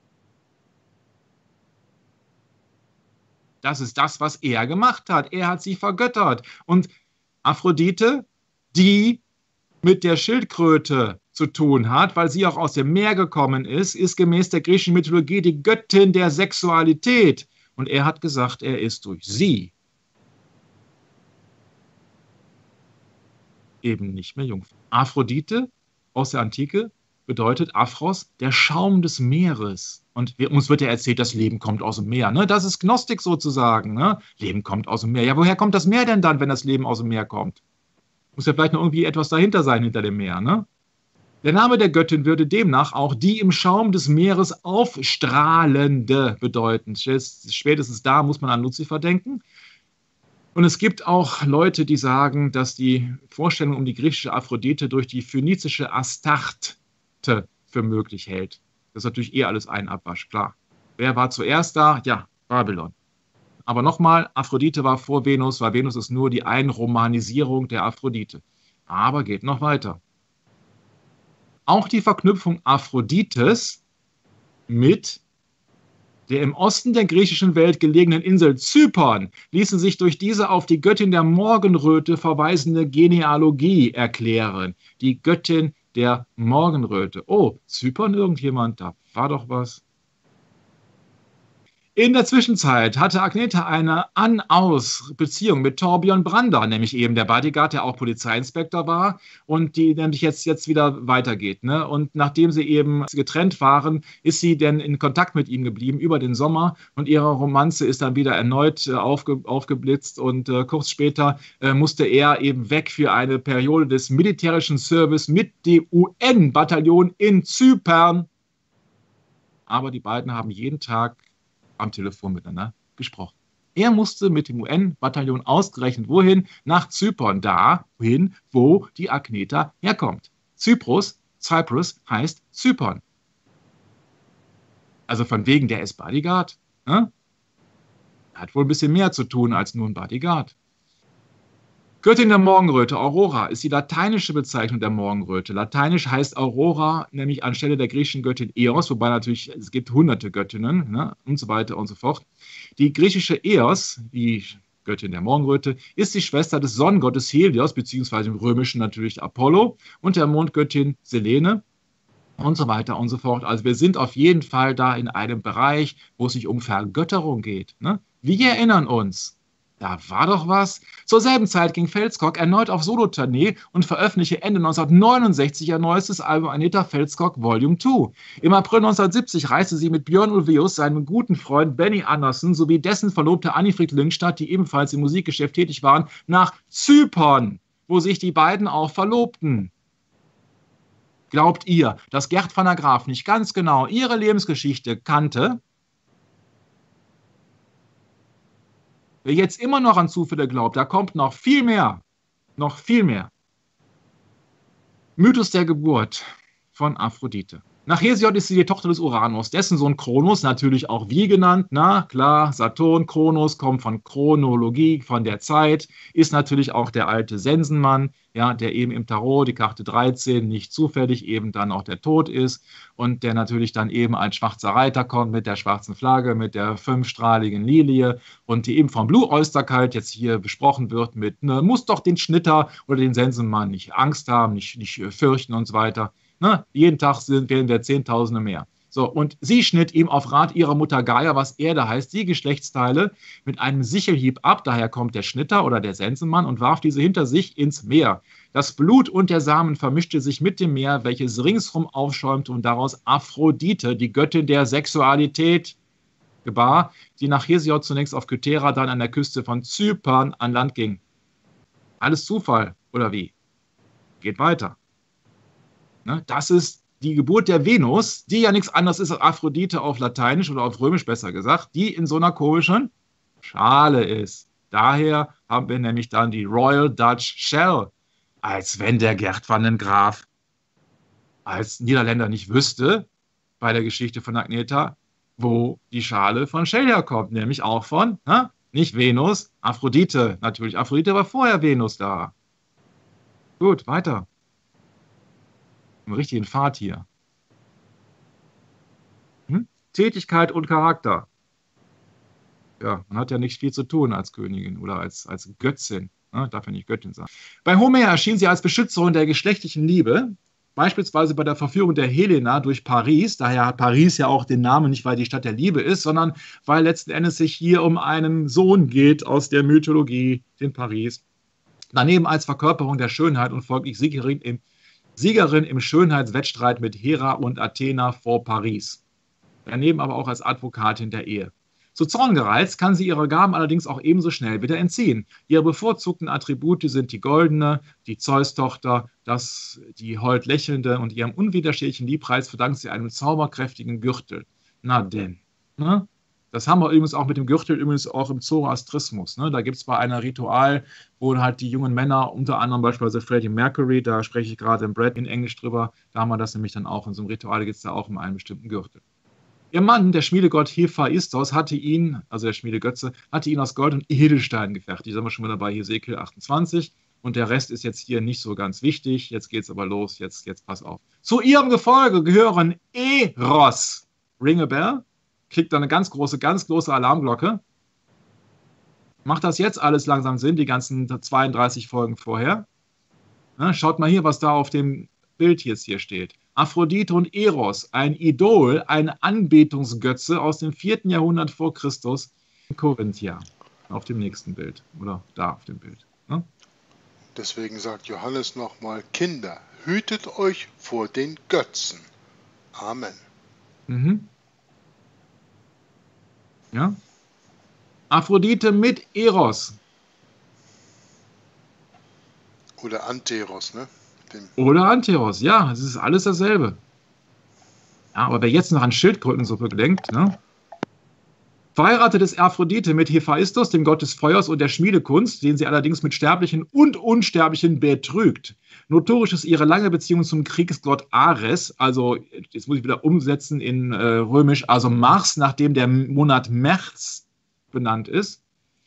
Das ist das, was er gemacht hat. Er hat sie vergöttert. Und Aphrodite, die mit der Schildkröte zu tun hat, weil sie auch aus dem Meer gekommen ist, ist gemäß der griechischen Mythologie die Göttin der Sexualität. Und er hat gesagt, er ist durch sie eben nicht mehr Jungfrau. Aphrodite aus der Antike bedeutet Aphros der Schaum des Meeres. Und uns wird ja erzählt, das Leben kommt aus dem Meer. Ne? Das ist Gnostik sozusagen. Ne? Leben kommt aus dem Meer. Ja, woher kommt das Meer denn dann, wenn das Leben aus dem Meer kommt? Muss ja vielleicht noch irgendwie etwas dahinter sein, hinter dem Meer. Ne? Der Name der Göttin würde demnach auch die im Schaum des Meeres aufstrahlende bedeuten. Spätestens da muss man an Luzifer denken. Und es gibt auch Leute, die sagen, dass die Vorstellung um die griechische Aphrodite durch die phönizische Astarte für möglich hält. Das ist natürlich eher alles ein Abwasch, klar. Wer war zuerst da? Ja, Babylon. Aber nochmal, Aphrodite war vor Venus, weil Venus ist nur die Einromanisierung der Aphrodite. Aber geht noch weiter. Auch die Verknüpfung Aphrodites mit der im Osten der griechischen Welt gelegenen Insel Zypern ließen sich durch diese auf die Göttin der Morgenröte verweisende Genealogie erklären. Die Göttin der Morgenröte. Oh, Zypern irgendjemand? Da war doch was. In der Zwischenzeit hatte Agneta eine An-Aus-Beziehung mit Torbjörn Brander, nämlich eben der Bodyguard, der auch Polizeiinspektor war und die nämlich jetzt wieder weitergeht. Ne? Und nachdem sie eben getrennt waren, ist sie dann in Kontakt mit ihm geblieben über den Sommer und ihre Romanze ist dann wieder erneut aufgeblitzt und kurz später musste er eben weg für eine Periode des militärischen Service mit dem UN-Bataillon in Zypern. Aber die beiden haben jeden Tag am Telefon miteinander gesprochen. Er musste mit dem UN-Bataillon ausgerechnet wohin? Nach Zypern, dahin, wo die Agneta herkommt. Cyprus heißt Zypern. Also von wegen der ist Bodyguard. Ne? Hat wohl ein bisschen mehr zu tun als nur ein Bodyguard. Göttin der Morgenröte, Aurora, ist die lateinische Bezeichnung der Morgenröte. Lateinisch heißt Aurora nämlich anstelle der griechischen Göttin Eos, wobei natürlich es gibt hunderte Göttinnen, ne, und so weiter und so fort. Die griechische Eos, die Göttin der Morgenröte, ist die Schwester des Sonnengottes Helios, beziehungsweise im Römischen natürlich Apollo, und der Mondgöttin Selene und so weiter und so fort. Also wir sind auf jeden Fall da in einem Bereich, wo es sich um Vergötterung geht. Ne? Wir erinnern uns. Da war doch was. Zur selben Zeit ging Felsskog erneut auf Solotournee und veröffentlichte Ende 1969 ihr neuestes Album Agneta Felsskog Volume 2. Im April 1970 reiste sie mit Björn Ulvaeus, seinem guten Freund Benny Andersson sowie dessen Verlobte Annifrid Lyngstad, die ebenfalls im Musikgeschäft tätig waren, nach Zypern, wo sich die beiden auch verlobten. Glaubt ihr, dass Gerd van der Graaf nicht ganz genau ihre Lebensgeschichte kannte? Wer jetzt immer noch an Zufälle glaubt, da kommt noch viel mehr. Noch viel mehr. Mythos der Geburt von Aphrodite. Nach Hesiod ist sie die Tochter des Uranus, dessen Sohn Kronos, natürlich auch wie genannt, na klar, Saturn, Kronos, kommt von Chronologie, von der Zeit, ist natürlich auch der alte Sensenmann, ja, der eben im Tarot, die Karte 13, nicht zufällig eben dann auch der Tod ist und der natürlich dann eben als schwarzer Reiter kommt mit der schwarzen Flagge, mit der fünfstrahligen Lilie und die eben vom Blue Oyster Cult jetzt hier besprochen wird mit, ne, muss doch den Schnitter oder den Sensenmann nicht Angst haben, nicht fürchten und so weiter. Ne? Jeden Tag werden der Zehntausende mehr. So, und sie schnitt ihm auf Rat ihrer Mutter Gaia, was Erde heißt, die Geschlechtsteile mit einem Sichelhieb ab, daher kommt der Schnitter oder der Sensenmann, und warf diese hinter sich ins Meer. Das Blut und der Samen vermischte sich mit dem Meer, welches ringsrum aufschäumte und daraus Aphrodite, die Göttin der Sexualität, gebar, die nach Hesiod zunächst auf Kythera, dann an der Küste von Zypern an Land ging. Alles Zufall, oder wie? Geht weiter. Ne? Das ist die Geburt der Venus, die ja nichts anderes ist als Aphrodite auf Lateinisch oder auf Römisch besser gesagt, die in so einer komischen Schale ist. Daher haben wir nämlich dann die Royal Dutch Shell. Als wenn der Gerd van den Graaf als Niederländer nicht wüsste, bei der Geschichte von Agneta, wo die Schale von Shell herkommt, nämlich auch von, nicht Venus, Aphrodite natürlich. Aphrodite war vorher Venus da. Gut, weiter. Im richtigen Pfad hier. Tätigkeit und Charakter. Ja, man hat ja nicht viel zu tun als Königin oder als Götzin. Darf ja nicht Göttin sein. Bei Homer erschien sie als Beschützerin der geschlechtlichen Liebe, beispielsweise bei der Verführung der Helena durch Paris. Daher hat Paris ja auch den Namen, nicht weil die Stadt der Liebe ist, sondern weil letzten Endes sich hier um einen Sohn geht aus der Mythologie, den Paris. Daneben als Verkörperung der Schönheit und folglich Siegerin im Siegerin im Schönheitswettstreit mit Hera und Athena vor Paris. Daneben aber auch als Advokatin der Ehe. Zu Zorn gereizt kann sie ihre Gaben allerdings auch ebenso schnell wieder entziehen. Ihre bevorzugten Attribute sind die Goldene, die Zeus-Tochter, die hold lächelnde, und ihrem unwiderstehlichen Liebreiz verdankt sie einem zauberkräftigen Gürtel. Na denn, ne? Das haben wir übrigens auch mit dem Gürtel übrigens auch im Zoroastrismus. Ne? Da gibt es bei einer Ritual, wo halt die jungen Männer, unter anderem beispielsweise Freddie Mercury, da spreche ich gerade im Brad in Englisch drüber, da haben wir das nämlich dann auch in so einem Ritual, geht es da auch um einen bestimmten Gürtel. Ihr Mann, der Schmiedegott Hephaistos, hatte ihn, also der Schmiedegötze, hatte ihn aus Gold und Edelstein gefertigt. Da sind wir schon mal dabei, Hesekiel 28. Und der Rest ist jetzt hier nicht so ganz wichtig. Jetzt geht es aber los, jetzt pass auf. Zu ihrem Gefolge gehören Eros. Ring a bell? Kriegt da eine ganz große Alarmglocke. Macht das jetzt alles langsam Sinn, die ganzen 32 Folgen vorher? Na, schaut mal hier, was da auf dem Bild jetzt hier steht. Aphrodite und Eros, ein Idol, ein Anbetungsgötze aus dem 4. Jahrhundert vor Christus in Korinthia. Auf dem nächsten Bild. Oder da auf dem Bild. Ne? Deswegen sagt Johannes nochmal, Kinder, hütet euch vor den Götzen. Amen. Mhm. Ja? Aphrodite mit Eros. Oder Anteros, ne? Oder Anteros, ja, es ist alles dasselbe. Ja, aber wer jetzt noch an Schildkrötensuppe denkt, ne? Verheiratet ist Aphrodite mit Hephaistos, dem Gott des Feuers und der Schmiedekunst, den sie allerdings mit Sterblichen und Unsterblichen betrügt. Notorisch ist ihre lange Beziehung zum Kriegsgott Ares, also jetzt muss ich wieder umsetzen in Römisch, also Mars, nachdem der Monat März benannt ist.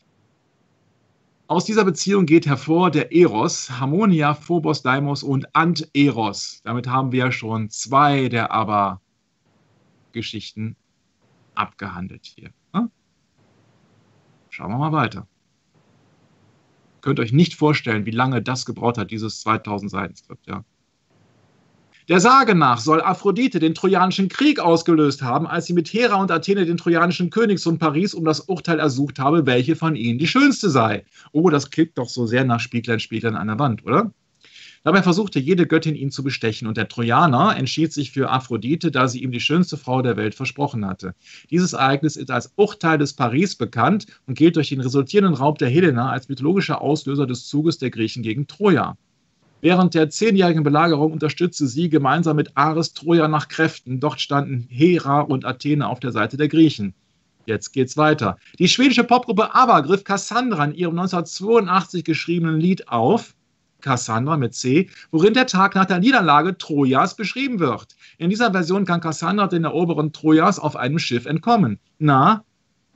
Aus dieser Beziehung geht hervor der Eros, Harmonia, Phobos, Deimos und Ant-Eros. Damit haben wir schon 2 der Aber-Geschichten abgehandelt hier. Schauen wir mal weiter. Könnt euch nicht vorstellen, wie lange das gebraucht hat, dieses 2000 Seiten Skript, ja. Der Sage nach soll Aphrodite den Trojanischen Krieg ausgelöst haben, als sie mit Hera und Athene den trojanischen Königssohn Paris um das Urteil ersucht habe, welche von ihnen die schönste sei. Oh, das klingt doch so sehr nach Spieglein an der Wand, oder? Dabei versuchte jede Göttin ihn zu bestechen und der Trojaner entschied sich für Aphrodite, da sie ihm die schönste Frau der Welt versprochen hatte. Dieses Ereignis ist als Urteil des Paris bekannt und gilt durch den resultierenden Raub der Helena als mythologischer Auslöser des Zuges der Griechen gegen Troja. Während der 10-jährigen Belagerung unterstützte sie gemeinsam mit Ares Troja nach Kräften. Dort standen Hera und Athene auf der Seite der Griechen. Jetzt geht's weiter. Die schwedische Popgruppe ABBA griff Cassandra in ihrem 1982 geschriebenen Lied auf, Cassandra mit C, worin der Tag nach der Niederlage Trojas beschrieben wird. In dieser Version kann Cassandra den Eroberern Trojas auf einem Schiff entkommen. Na?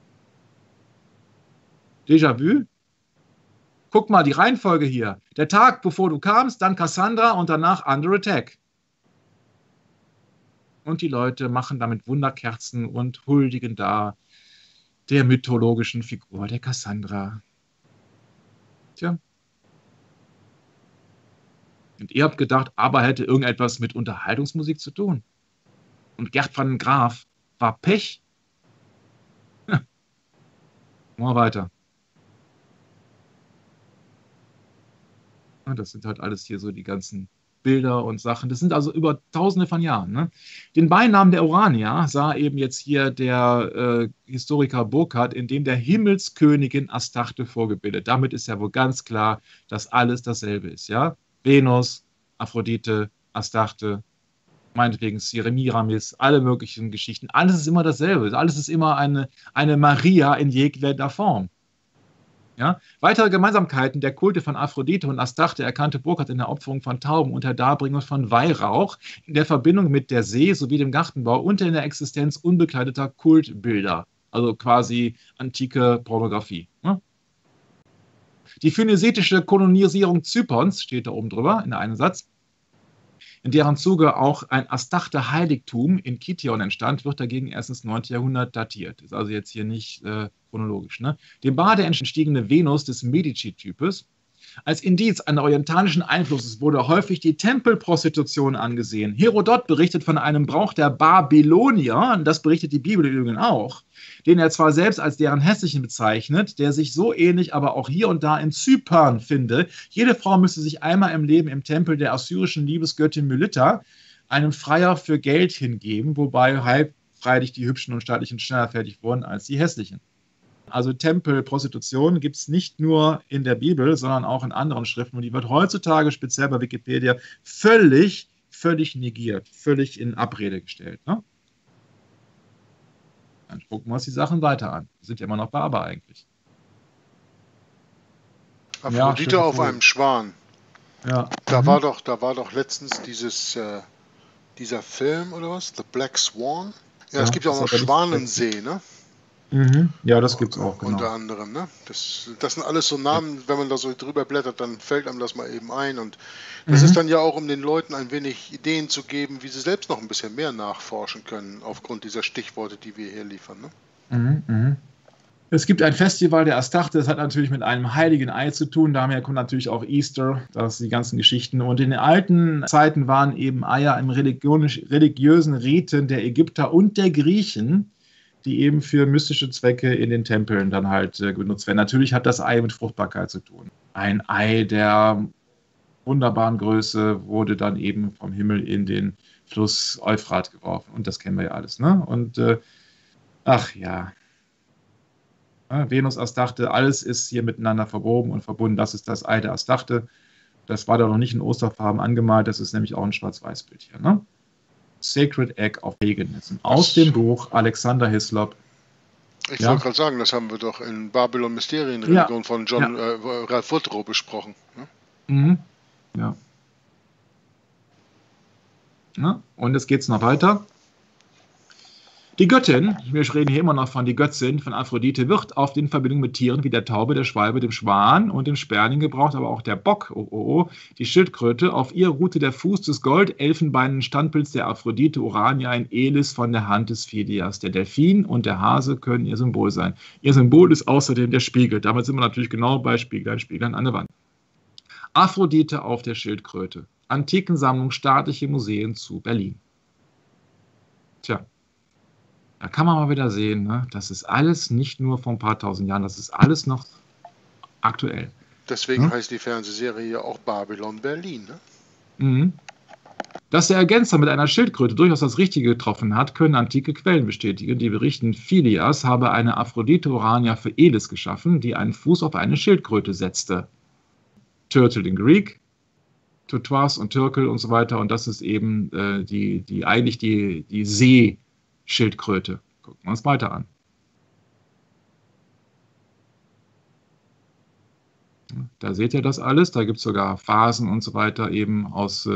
Déjà-vu? Guck mal, die Reihenfolge hier. Der Tag, bevor du kamst, dann Cassandra und danach Under Attack. Und die Leute machen damit Wunderkerzen und huldigen da der mythologischen Figur der Cassandra. Tja. Und ihr habt gedacht, aber hätte irgendetwas mit Unterhaltungsmusik zu tun. Und Gerd van den Graaf war Pech. Mal weiter. Das sind halt alles hier so die ganzen Bilder und Sachen. Das sind also über Tausende von Jahren. Ne? Den Beinamen der Urania sah eben jetzt hier der Historiker Burckhardt, in dem der Himmelskönigin Astarte vorgebildet. Damit ist ja wohl ganz klar, dass alles dasselbe ist. Ja? Venus, Aphrodite, Astarte, meinetwegen Semiramis, alle möglichen Geschichten. Alles ist immer dasselbe. Alles ist immer eine Maria in jeglicher Form. Ja? Weitere Gemeinsamkeiten der Kulte von Aphrodite und Astarte erkannte Burckhardt in der Opferung von Tauben und der Darbringung von Weihrauch, in der Verbindung mit der See sowie dem Gartenbau und in der Existenz unbekleideter Kultbilder, also quasi antike Pornografie. Ja? Die phöniketische Kolonisierung Zyperns steht da oben drüber in einem Satz, in deren Zuge auch ein Astarte-Heiligtum in Kition entstand, wird dagegen erst ins 9. Jahrhundert datiert. Ist also jetzt hier nicht chronologisch. Ne? Dem Bade entstiegene Venus des Medici-Types Als Indiz an orientalischen Einflusses wurde häufig die Tempelprostitution angesehen. Herodot berichtet von einem Brauch der Babylonier, und das berichtet die Bibel übrigens auch, den er zwar selbst als deren hässlichen bezeichnet, der sich so ähnlich aber auch hier und da in Zypern finde. Jede Frau müsste sich einmal im Leben im Tempel der assyrischen Liebesgöttin Mylitta einem Freier für Geld hingeben, wobei freilich die Hübschen und Stattlichen schneller fertig wurden als die Hässlichen. Also Tempelprostitution gibt es nicht nur in der Bibel, sondern auch in anderen Schriften. Und die wird heutzutage, speziell bei Wikipedia, völlig negiert, völlig in Abrede gestellt. Ne? Dann gucken wir uns die Sachen weiter an. Wir sind ja immer noch Barbar eigentlich. Aphrodite auf einem Schwan. Ja. Da war doch letztens dieser Film oder was? The Black Swan? Ja, es gibt ja auch noch Schwanensee, ne? Mhm. Ja, das gibt es auch, genau. Unter anderem, ne? Das sind alles so Namen, wenn man da so drüber blättert, dann fällt einem das mal eben ein. Und das ist dann ja auch, um den Leuten ein wenig Ideen zu geben, wie sie selbst noch ein bisschen mehr nachforschen können, aufgrund dieser Stichworte, die wir hier liefern, ne? Es gibt ein Festival der Astarte, das hat natürlich mit einem heiligen Ei zu tun. Daher kommt natürlich auch Easter, das sind die ganzen Geschichten. Und in den alten Zeiten waren eben Eier im religiösen Riten der Ägypter und der Griechen, die eben für mystische Zwecke in den Tempeln dann halt benutzt werden. Natürlich hat das Ei mit Fruchtbarkeit zu tun. Ein Ei der wunderbaren Größe wurde dann eben vom Himmel in den Fluss Euphrat geworfen. Und das kennen wir ja alles, ne? Und ach ja. Venus, Astarte, alles ist hier miteinander verwoben und verbunden. Das ist das Ei der Astarte. Das war da noch nicht in Osterfarben angemalt. Das ist nämlich auch ein Schwarz-Weiß-Bild hier, ne? Sacred Egg of Paganism. Aus dem Buch Alexander Hislop. Ich wollte gerade sagen, das haben wir doch in Babylon Mysterienreligion von Ralph Woodrow besprochen. Ne? Ja. Und jetzt geht es noch weiter. Die Göttin, wir reden hier immer noch von die Göttin von Aphrodite, wird oft in Verbindung mit Tieren wie der Taube, der Schwalbe, dem Schwan und dem Sperling gebraucht, aber auch der Bock, die Schildkröte, auf ihr ruhte der Fuß des gold-elfenbeinigen Standbilds der Aphrodite Urania in Elis von der Hand des Phidias. Der Delfin und der Hase können ihr Symbol sein. Ihr Symbol ist außerdem der Spiegel. Damit sind wir natürlich genau bei Spieglein an der Wand. Aphrodite auf der Schildkröte. Antikensammlung Staatliche Museen zu Berlin. Tja. Da kann man mal wieder sehen, ne? Das ist alles nicht nur vor ein paar tausend Jahren, das ist alles noch aktuell. Deswegen heißt die Fernsehserie ja auch Babylon Berlin, ne? Dass der Ergänzer mit einer Schildkröte durchaus das Richtige getroffen hat, können antike Quellen bestätigen. Die berichten, Phidias habe eine Aphrodite Urania für Elis geschaffen, die einen Fuß auf eine Schildkröte setzte. Turtle in Greek, Turtoise und Türkel und so weiter. Und das ist eben die Seeschildkröte. Gucken wir uns weiter an. Da seht ihr das alles. Da gibt es sogar Phasen und so weiter eben aus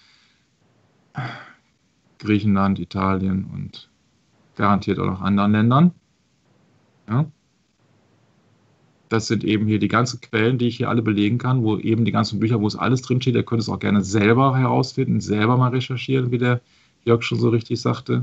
Griechenland, Italien und garantiert auch noch anderen Ländern. Ja. Das sind eben hier die ganzen Quellen, die ich hier alle belegen kann, wo eben die ganzen Bücher, wo es alles drinsteht. Ihr könnt es auch gerne selber herausfinden, selber mal recherchieren, wie der Jörg schon so richtig sagte.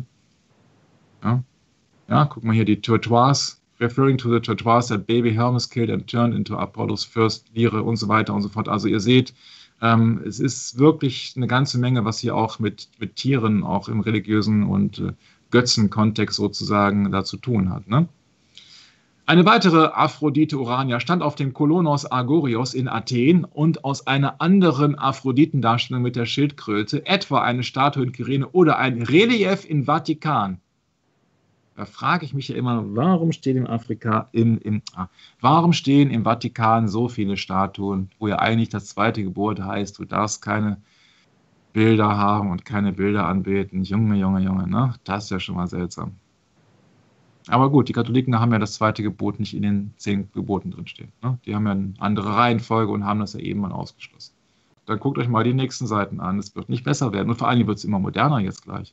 Ja, guck mal hier, die Turtoise, referring to the Turtoise that baby Hermes killed and turned into Apollo's first lyre und so weiter und so fort. Also ihr seht, es ist wirklich eine ganze Menge, was hier auch mit Tieren, auch im religiösen und Götzenkontext sozusagen da zu tun hat, ne? Eine weitere Aphrodite Urania stand auf dem Kolonos Agorios in Athen und aus einer anderen Aphroditendarstellung mit der Schildkröte, etwa eine Statue in Kyrene oder ein Relief in Vatikan. Da frage ich mich ja immer, warum stehen warum stehen im Vatikan so viele Statuen, wo ja eigentlich das zweite Gebot heißt, du darfst keine Bilder haben und keine Bilder anbeten. Junge, ne? Das ist ja schon mal seltsam. Aber gut, die Katholiken haben ja das zweite Gebot nicht in den 10 Geboten drinstehen. Ne? Die haben ja eine andere Reihenfolge und haben das ja eben mal ausgeschlossen. Dann guckt euch mal die nächsten Seiten an. Es wird nicht besser werden. Und vor allem wird es immer moderner jetzt gleich.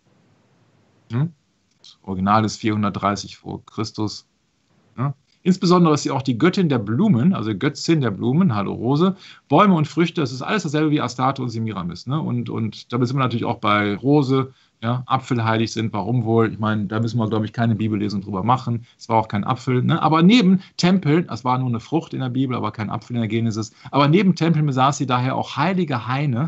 Das Original ist 430 vor Christus. Ja? Insbesondere ist sie auch die Göttin der Blumen, also Götzin der Blumen, hallo Rose, Bäume und Früchte, das ist alles dasselbe wie Astarte und Semiramis. Ne? Und damit sind wir natürlich auch bei Rose, ja, apfelheilig sind. Warum wohl? Ich meine, da müssen wir, glaube ich, keine Bibellesung drüber machen. Es war auch kein Apfel. Ne? Aber neben Tempeln, es war nur eine Frucht in der Bibel, aber kein Apfel in der Genesis, aber neben Tempeln besaß sie daher auch heilige Haine.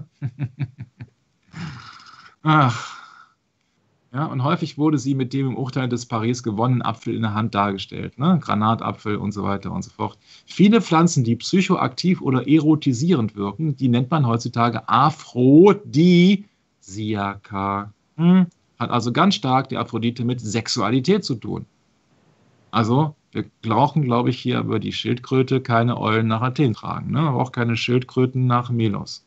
Ach, ja, und häufig wurde sie mit dem im Urteil des Paris gewonnenen Apfel in der Hand dargestellt. Ne? Granatapfel und so weiter und so fort. Viele Pflanzen, die psychoaktiv oder erotisierend wirken, die nennt man heutzutage Aphrodisiaka. Hat also ganz stark die Aphrodite mit Sexualität zu tun. Also, wir brauchen, glaube ich, hier über die Schildkröte keine Eulen nach Athen tragen, ne? Aber auch keine Schildkröten nach Melos.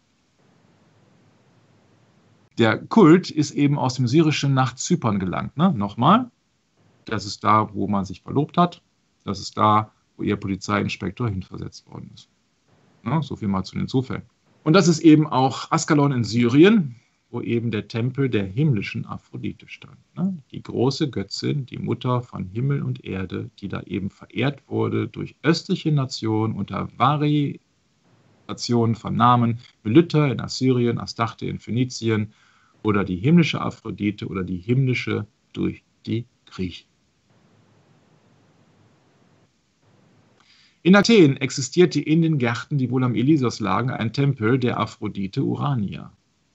Der Kult ist eben aus dem Syrischen nach Zypern gelangt. Ne? Nochmal, das ist da, wo man sich verlobt hat. Das ist da, wo ihr Polizeiinspektor hinversetzt worden ist. Ne? So viel mal zu den Zufällen. Und das ist eben auch Askalon in Syrien, wo eben der Tempel der himmlischen Aphrodite stand. Ne? Die große Göttin, die Mutter von Himmel und Erde, die da eben verehrt wurde durch östliche Nationen unter Variationen von Namen, Melytta in Assyrien, Astarte in Phönizien oder die himmlische Aphrodite oder die himmlische durch die Griechen. In Athen existierte in den Gärten, die wohl am Ilisos lagen, ein Tempel der Aphrodite Urania,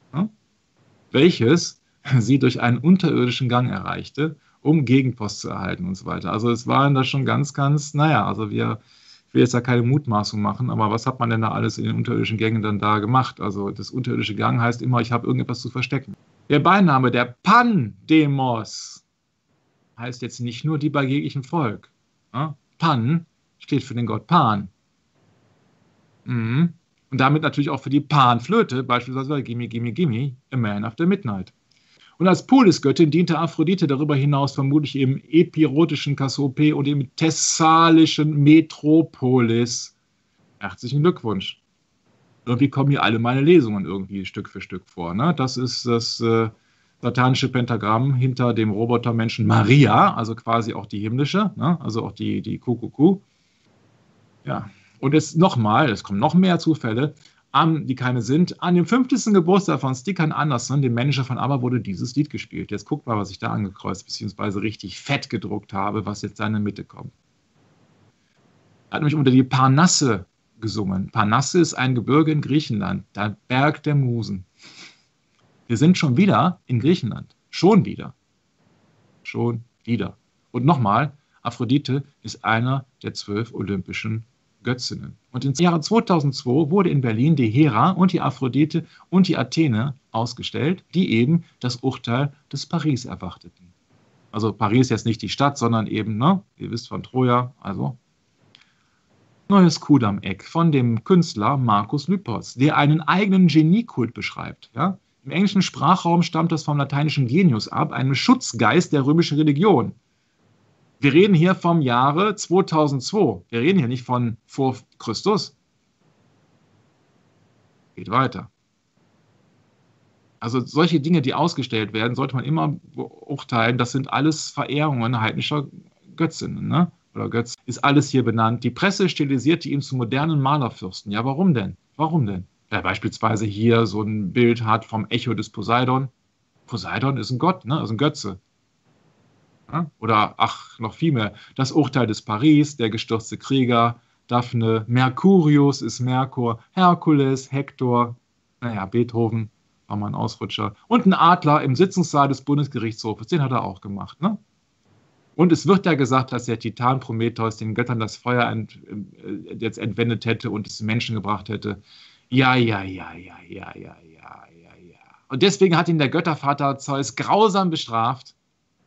welches sie durch einen unterirdischen Gang erreichte, um Gegenpost zu erhalten und so weiter. Also es waren da schon ganz, naja, also ich will jetzt da keine Mutmaßung machen, aber was hat man denn da alles in den unterirdischen Gängen dann da gemacht? Also das unterirdische Gang heißt immer, ich habe irgendetwas zu verstecken. Der Beiname, der Pandemos, heißt jetzt nicht nur die bei jeglichem Volk. Ja? Pan steht für den Gott Pan. Und damit natürlich auch für die Panflöte, beispielsweise Gimme, Gimme, Gimme, A Man After Midnight. Und als Polisgöttin diente Aphrodite darüber hinaus vermutlich im epirotischen Kassiope und im thessalischen Metropolis. Herzlichen Glückwunsch. Irgendwie kommen hier alle meine Lesungen irgendwie Stück für Stück vor. Ne? Das ist das satanische Pentagramm hinter dem Robotermenschen Maria, also quasi auch die himmlische, ne? Also auch die Kuckucku. Ja, und jetzt nochmal, es kommen noch mehr Zufälle, die keine sind. An dem 50. Geburtstag von Stikan Andersson, dem Manager von ABBA, wurde dieses Lied gespielt. Jetzt guckt mal, was ich da angekreuzt bzw. richtig fett gedruckt habe, was jetzt da in der Mitte kommt. Er hat nämlich unter die Parnasse gesungen. Parnasse ist ein Gebirge in Griechenland, der Berg der Musen. Wir sind schon wieder in Griechenland. Schon wieder. Schon wieder. Und nochmal, Aphrodite ist einer der 12 olympischen Göttinnen. Und im Jahre 2002 wurde in Berlin die Hera und die Aphrodite und die Athene ausgestellt, die eben das Urteil des Paris erwarteten. Also Paris jetzt nicht die Stadt, sondern eben, ne, ihr wisst von Troja, also neues Kudamm-Eck von dem Künstler Markus Lypos, der einen eigenen Geniekult beschreibt. Ja? Im englischen Sprachraum stammt das vom lateinischen Genius ab, einem Schutzgeist der römischen Religion. Wir reden hier vom Jahre 2002. Wir reden hier nicht von vor Christus. Geht weiter. Also solche Dinge, die ausgestellt werden, sollte man immer beurteilen. Das sind alles Verehrungen heidnischer Götzinnen, ne? Oder Götz, ist alles hier benannt. Die Presse stilisierte ihn zu modernen Malerfürsten. Ja, warum denn? Warum denn? Wer beispielsweise hier so ein Bild hat vom Echo des Poseidon. Poseidon ist ein Gott, ne? Also ein Götze. Ja? Oder, ach, noch viel mehr. Das Urteil des Paris, der gestürzte Krieger, Daphne, Mercurius ist Merkur, Herkules, Hektor, naja, Beethoven, war mal ein Ausrutscher. Und ein Adler im Sitzungssaal des Bundesgerichtshofes, den hat er auch gemacht, ne? Und es wird ja gesagt, dass der Titan Prometheus den Göttern das Feuer jetzt entwendet hätte und es Menschen gebracht hätte. Ja. Und deswegen hat ihn der Göttervater Zeus grausam bestraft.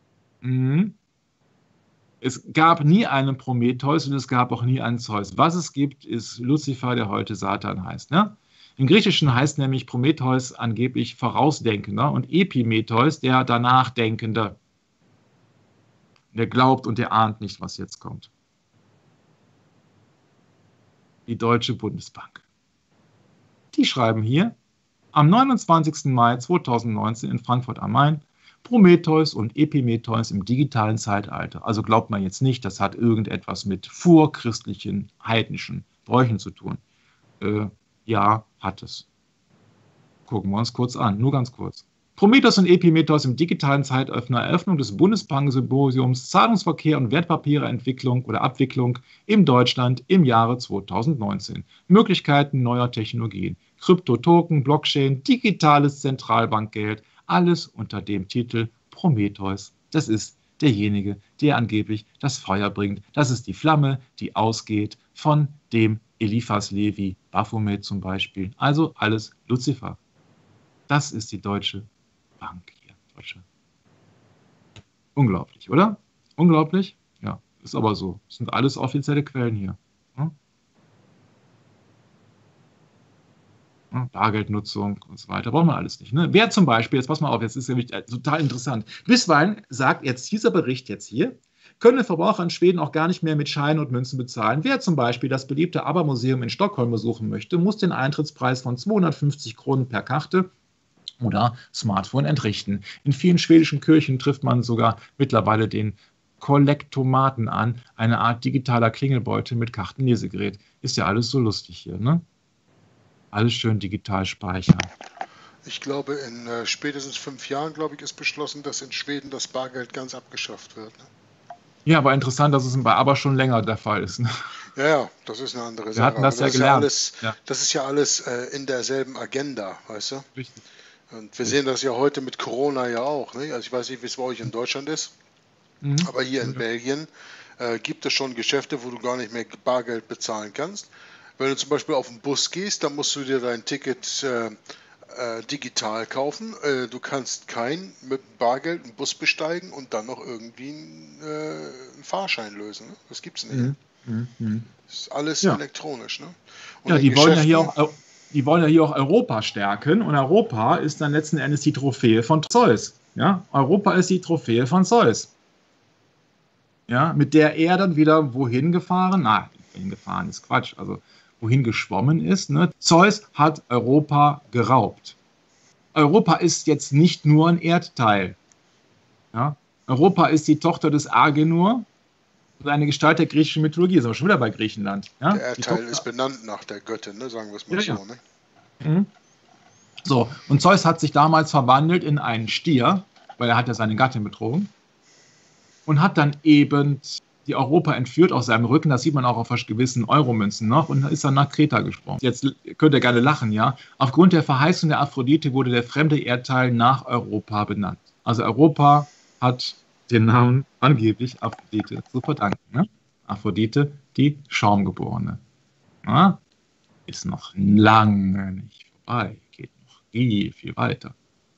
Es gab nie einen Prometheus und es gab auch nie einen Zeus. Was es gibt, ist Luzifer, der heute Satan heißt. Ne? Im Griechischen heißt nämlich Prometheus angeblich Vorausdenkender und Epimetheus der Danachdenkende. Der glaubt und der ahnt nicht, was jetzt kommt. Die Deutsche Bundesbank. Die schreiben hier, am 29. Mai 2019 in Frankfurt am Main, Prometheus und Epimetheus im digitalen Zeitalter. Also glaubt man jetzt nicht, das hat irgendetwas mit vorchristlichen, heidnischen Bräuchen zu tun. Ja, hat es. Gucken wir uns kurz an, nur ganz kurz. Prometheus und Epimetheus im digitalen Zeitöffner, Eröffnung des Bundesbanken-Symposiums, Zahlungsverkehr und Wertpapiereentwicklung oder Abwicklung in Deutschland im Jahre 2019. Möglichkeiten neuer Technologien, Kryptotoken, Blockchain, digitales Zentralbankgeld, alles unter dem Titel Prometheus. Das ist derjenige, der angeblich das Feuer bringt. Das ist die Flamme, die ausgeht von dem Eliphas Levi, Baphomet zum Beispiel. Also alles Luzifer. Das ist die Deutsche Bank hier. Deutsche. Unglaublich, oder? Unglaublich? Ja, ist aber so. Das sind alles offizielle Quellen hier. Ja? Ja, Bargeldnutzung und so weiter. Braucht man alles nicht. Ne? Wer zum Beispiel, jetzt pass mal auf, jetzt ist nämlich total interessant. Bisweilen sagt jetzt dieser Bericht jetzt hier, können Verbraucher in Schweden auch gar nicht mehr mit Scheinen und Münzen bezahlen. Wer zum Beispiel das beliebte ABBA-Museum in Stockholm besuchen möchte, muss den Eintrittspreis von 250 Kronen per Karte oder Smartphone entrichten. In vielen schwedischen Kirchen trifft man sogar mittlerweile den Kollektomaten an, eine Art digitaler Klingelbeutel mit Kartenlesegerät. Ist ja alles so lustig hier, ne? Alles schön digital speichern. Ich glaube, in spätestens 5 Jahren, glaube ich, ist beschlossen, dass in Schweden das Bargeld ganz abgeschafft wird. Ne? Ja, aber interessant, dass es bei ABBA schon länger der Fall ist. Ne? Ja, das ist eine andere Wir Sache. hatten das Aber ja gelernt. das ist ja alles in derselben Agenda, weißt du? Richtig. Und wir sehen das ja heute mit Corona ja auch. Ne? Also ich weiß nicht, wie es bei euch in Deutschland ist, aber hier in Belgien gibt es schon Geschäfte, wo du gar nicht mehr Bargeld bezahlen kannst. Wenn du zum Beispiel auf den Bus gehst, dann musst du dir dein Ticket digital kaufen. Du kannst kein mit Bargeld einen Bus besteigen und dann noch irgendwie einen Fahrschein lösen. Ne? Das gibt's nicht. Das ist alles elektronisch. Ne? Und Ja, in die wollen ja Geschäften, hier auch Europa stärken und Europa ist dann letzten Endes die Trophäe von Zeus. Ja, Europa ist die Trophäe von Zeus. Ja, mit der er dann wieder wohin gefahren? Na, wohin gefahren ist Quatsch. Also wohin geschwommen ist. Ne? Zeus hat Europa geraubt. Europa ist jetzt nicht nur ein Erdteil. Ja? Europa ist die Tochter des Agenor, eine Gestalt der griechischen Mythologie. Sind wir schon wieder bei Griechenland. Ja? der Erdteil ist benannt nach der Göttin, ne? Sagen wir es mal so. Ne? Mhm. So, und Zeus hat sich damals verwandelt in einen Stier, weil er hat ja seine Gattin betrogen und hat dann eben die Europa entführt aus seinem Rücken. Das sieht man auch auf gewissen Euromünzen noch und ist dann nach Kreta gesprungen. Jetzt könnt ihr gerne lachen, ja. Aufgrund der Verheißung der Aphrodite wurde der fremde Erdteil nach Europa benannt. Also Europa hat den Namen angeblich Aphrodite zu verdanken. Ne? Aphrodite, die Schaumgeborene. Ja? Ist noch lange nicht vorbei. Geht noch viel weiter.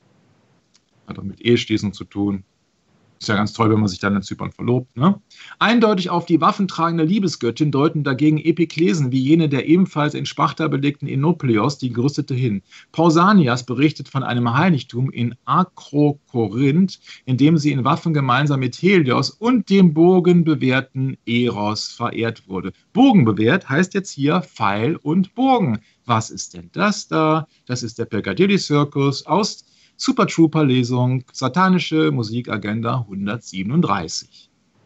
Hat auch mit Eheschließung zu tun. Ist ja ganz toll, wenn man sich dann in Zypern verlobt. Ne? Eindeutig auf die waffentragende Liebesgöttin deuten dagegen Epiklesen wie jene der ebenfalls in Sparta belegten Enopleios die Gerüstete hin. Pausanias berichtet von einem Heiligtum in Akrokorinth, in dem sie in Waffen gemeinsam mit Helios und dem bogenbewehrten Eros verehrt wurde. Bogenbewehrt heißt jetzt hier Pfeil und Bogen. Was ist denn das da? Das ist der Piccadilly Circus aus Super Trooper Lesung, satanische Musikagenda 137.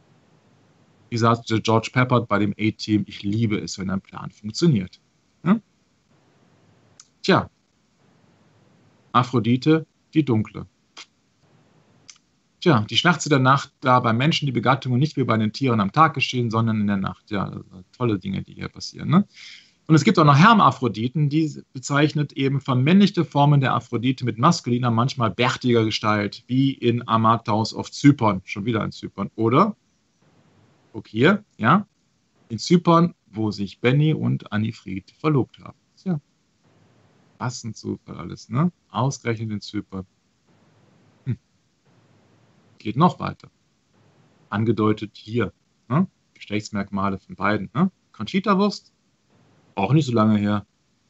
Wie sagte George Peppard bei dem A-Team, ich liebe es, wenn ein Plan funktioniert. Hm? Tja, Aphrodite, die Dunkle. Tja, die Schwärze der Nacht, da beim Menschen die Begattungen nicht wie bei den Tieren am Tag geschehen, sondern in der Nacht. Ja, tolle Dinge, die hier passieren. Ne? Und es gibt auch noch Hermaphroditen, die bezeichnet eben vermännlichte Formen der Aphrodite mit maskuliner, manchmal bärtiger Gestalt, wie in Amataus auf Zypern, schon wieder in Zypern. Oder, guck hier, ja, in Zypern, wo sich Benny und Annifried verlobt haben. Tja, was ein Zufall alles, ne? Ausgerechnet in Zypern. Geht noch weiter. Angedeutet hier, ne? Geschlechtsmerkmale von beiden, ne? Conchita-Wurst, auch nicht so lange her.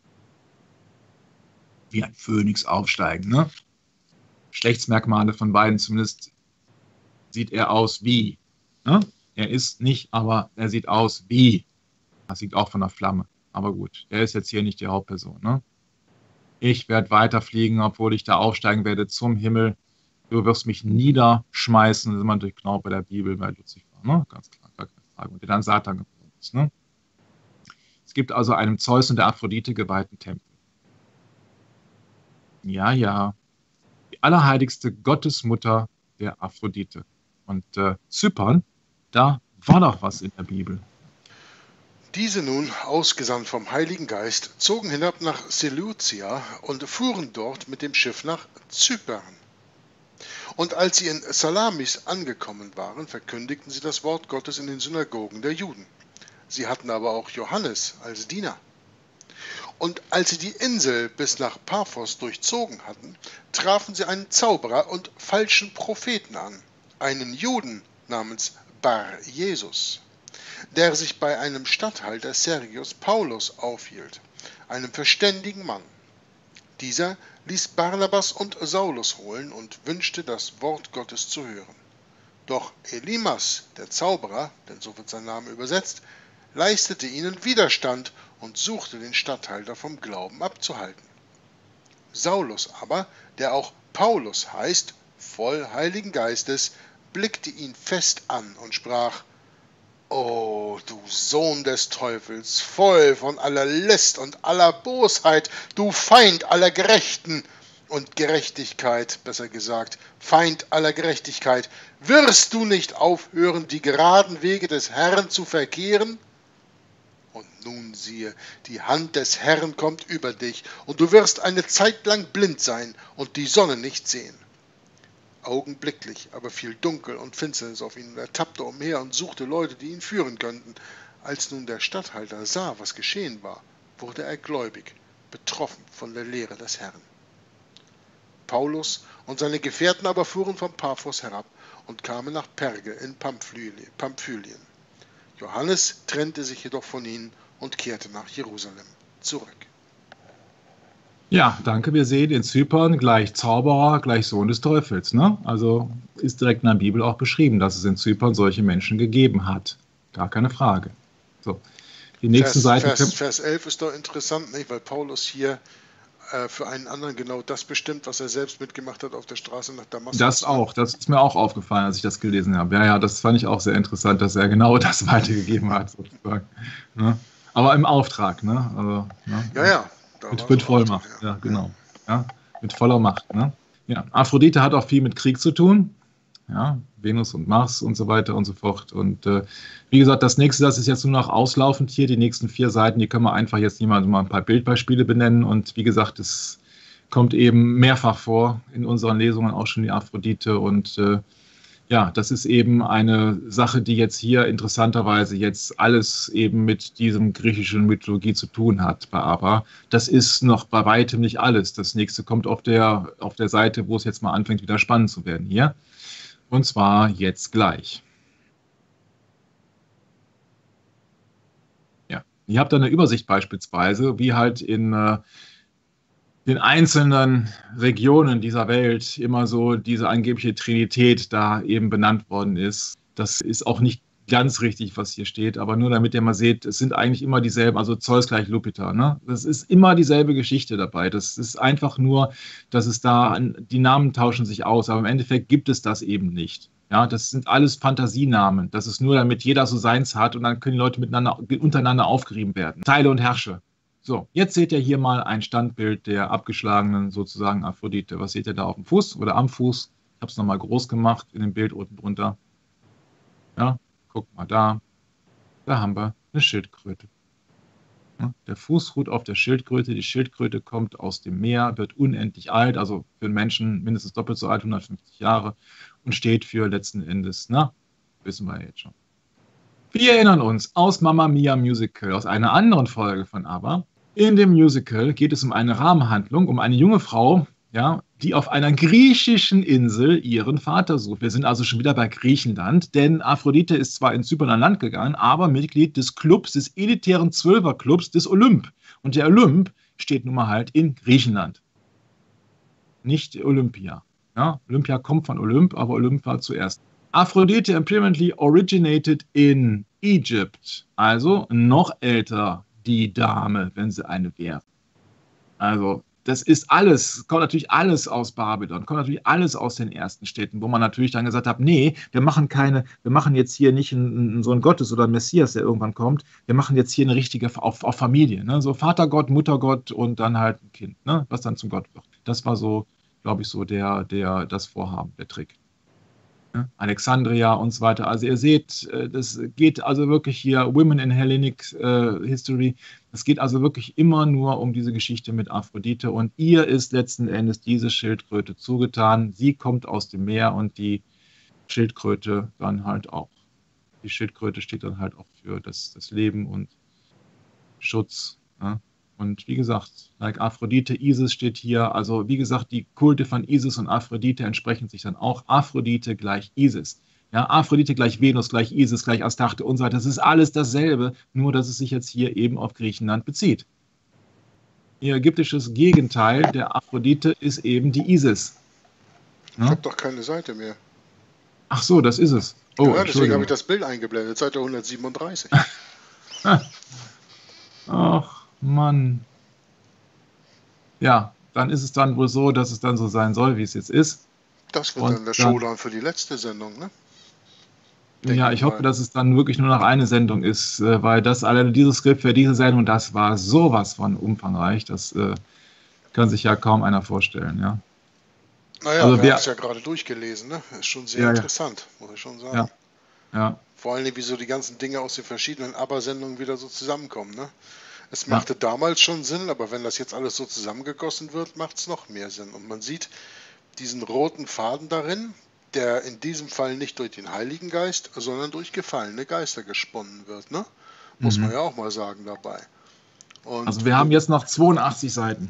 Wie ein Phönix aufsteigen, ne? Geschlechtsmerkmale von beiden, zumindest sieht er aus wie. Ne? Er ist nicht, aber er sieht aus wie. Das sieht auch von der Flamme. Aber gut, er ist jetzt hier nicht die Hauptperson. Ne? Ich werde weiterfliegen, obwohl ich da aufsteigen werde zum Himmel. Du wirst mich niederschmeißen. Das ist immer natürlich genau bei der Bibel, bei Luzifer. Ne? Ganz klar, gar keine Frage. Und der dann Satan geworden ist. Ne? Es gibt also einem Zeus und der Aphrodite geweihten Tempel. Ja, ja. allerheiligste Gottesmutter der Aphrodite. Und Zypern, da war doch was in der Bibel. Diese nun, ausgesandt vom Heiligen Geist, zogen hinab nach Seleucia und fuhren dort mit dem Schiff nach Zypern. Und als sie in Salamis angekommen waren, verkündigten sie das Wort Gottes in den Synagogen der Juden. Sie hatten aber auch Johannes als Diener. Und als sie die Insel bis nach Paphos durchzogen hatten, trafen sie einen Zauberer und falschen Propheten an, einen Juden namens Bar-Jesus, der sich bei einem Statthalter Sergius Paulus aufhielt, einem verständigen Mann. Dieser ließ Barnabas und Saulus holen und wünschte, das Wort Gottes zu hören. Doch Elimas, der Zauberer, denn so wird sein Name übersetzt, leistete ihnen Widerstand und suchte den Statthalter vom Glauben abzuhalten. Saulus aber, der auch Paulus heißt, voll Heiligen Geistes, blickte ihn fest an und sprach: O du Sohn des Teufels, voll von aller List und aller Bosheit, du Feind aller Gerechten und Gerechtigkeit, besser gesagt, Feind aller Gerechtigkeit, wirst du nicht aufhören, die geraden Wege des Herrn zu verkehren? Und nun siehe, die Hand des Herrn kommt über dich, und du wirst eine Zeit lang blind sein und die Sonne nicht sehen. Augenblicklich aber fiel Dunkel und Finsternis auf ihn, und er tappte umher und suchte Leute, die ihn führen könnten. Als nun der Statthalter sah, was geschehen war, wurde er gläubig, betroffen von der Lehre des Herrn. Paulus und seine Gefährten aber fuhren von Paphos herab und kamen nach Perge in Pamphylien. Johannes trennte sich jedoch von ihnen und kehrte nach Jerusalem zurück. Ja, danke. Wir sehen in Zypern gleich Zauberer, gleich Sohn des Teufels. Ne? Also ist direkt in der Bibel auch beschrieben, dass es in Zypern solche Menschen gegeben hat. Gar keine Frage. So, die nächste Seite. Vers 11 ist doch interessant, nicht? Weil Paulus hier für einen anderen genau das bestimmt, was er selbst mitgemacht hat auf der Straße nach Damaskus. Das auch, das ist mir auch aufgefallen, als ich das gelesen habe. Ja, das fand ich auch sehr interessant, dass er genau das weitergegeben hat, sozusagen. Ne? Aber im Auftrag, ne? Also, ne? Ja. Mit Vollmacht, ja, genau. Ja, mit voller Macht. Ne? Ja, Aphrodite hat auch viel mit Krieg zu tun. Ja, Venus und Mars und so weiter und so fort. Und wie gesagt, das nächste, das ist jetzt nur noch auslaufend hier. Die nächsten 4 Seiten, die können wir einfach jetzt mal ein paar Bildbeispiele benennen. Und wie gesagt, es kommt eben mehrfach vor in unseren Lesungen auch schon die Aphrodite. Und ja, das ist eben eine Sache, die jetzt hier interessanterweise jetzt alles eben mit diesem griechischen Mythologie zu tun hat. Aber das ist noch bei weitem nicht alles. Das nächste kommt auf der Seite, wo es jetzt mal anfängt, wieder spannend zu werden hier. Und zwar jetzt gleich. Ja, ihr habt da eine Übersicht beispielsweise, wie halt in den einzelnen Regionen dieser Welt immer so diese angebliche Trinität da eben benannt worden ist. Das ist auch nicht ganz richtig, was hier steht, aber nur damit ihr mal seht, es sind eigentlich immer dieselben, also Zeus gleich Jupiter, ne? Das ist immer dieselbe Geschichte dabei. Das ist einfach nur, dass es da, die Namen tauschen sich aus, aber im Endeffekt gibt es das eben nicht. Ja, das sind alles Fantasienamen. Das ist nur, damit jeder so seins hat und dann können die Leute untereinander aufgerieben werden. Teile und herrsche. So, jetzt seht ihr hier mal ein Standbild der abgeschlagenen sozusagen Aphrodite. Was seht ihr da auf dem Fuß oder am Fuß? Ich habe es nochmal groß gemacht in dem Bild unten drunter. Ja, guck mal da. Da haben wir eine Schildkröte. Ja, der Fuß ruht auf der Schildkröte. Die Schildkröte kommt aus dem Meer, wird unendlich alt, also für einen Menschen mindestens doppelt so alt, 150 Jahre, und steht für letzten Endes, na, wissen wir jetzt schon. Wir erinnern uns aus Mamma Mia Musical, aus einer anderen Folge von ABBA. In dem Musical geht es um eine Rahmenhandlung, um eine junge Frau, ja, die auf einer griechischen Insel ihren Vater sucht. Wir sind also schon wieder bei Griechenland, denn Aphrodite ist zwar in Zypern an Land gegangen, aber Mitglied des Clubs, des elitären Zwölferclubs des Olymp. Und der Olymp steht nun mal halt in Griechenland. Nicht Olympia. Ja, Olympia kommt von Olymp, aber Olymp war zuerst. Aphrodite apparently originated in Egypt. Also noch älter, die Dame, wenn sie eine wäre. Also das ist alles, kommt natürlich alles aus Babylon, kommt natürlich alles aus den ersten Städten, wo man natürlich dann gesagt hat, nee, wir machen jetzt hier nicht so einen Gottes oder einen Messias, der irgendwann kommt, wir machen jetzt hier eine richtige, auf Familie, ne? So Vatergott, Muttergott und dann halt ein Kind, ne? Was dann zum Gott wird. Das war so glaube ich, so das Vorhaben, der Trick. Ja, Alexandria und so weiter. Also ihr seht, das geht also wirklich hier Women in Hellenic History. Es geht also wirklich immer nur um diese Geschichte mit Aphrodite und ihr ist letzten Endes diese Schildkröte zugetan. Sie kommt aus dem Meer und die Schildkröte dann halt auch. Die Schildkröte steht dann halt auch für das Leben und Schutz. Ja? Und wie gesagt, like Aphrodite, Isis steht hier. Also wie gesagt, die Kulte von Isis und Aphrodite entsprechen sich dann auch. Aphrodite gleich Isis. Ja, Aphrodite gleich Venus, gleich Isis, gleich Astarte und so weiter. Das ist alles dasselbe, nur dass es sich jetzt hier eben auf Griechenland bezieht. Ihr ägyptisches Gegenteil der Aphrodite ist eben die Isis. Ich habe doch keine Seite mehr. Ach so, das ist es. Oh, ja, deswegen habe ich das Bild eingeblendet, Seite 137. Ach, Mann. Ja, dann ist es dann wohl so, dass es dann so sein soll, wie es jetzt ist. Das wird dann der Showdown für die letzte Sendung, ne? Ja, ich hoffe, dass es dann wirklich nur noch eine Sendung ist, weil dieses Skript für diese Sendung, das war sowas von umfangreich, das kann sich ja kaum einer vorstellen, ja. Naja, also wir haben es ja gerade durchgelesen, ne? Ist schon sehr interessant, muss ich schon sagen. Ja. Vor allem, wie so die ganzen Dinge aus den verschiedenen ABBA-Sendungen wieder so zusammenkommen, ne? Es machte damals schon Sinn, aber wenn das jetzt alles so zusammengegossen wird, macht es noch mehr Sinn. Und man sieht diesen roten Faden darin, der in diesem Fall nicht durch den Heiligen Geist, sondern durch gefallene Geister gesponnen wird, ne? Muss man ja auch mal sagen dabei. Und also wir haben jetzt noch 82 Seiten.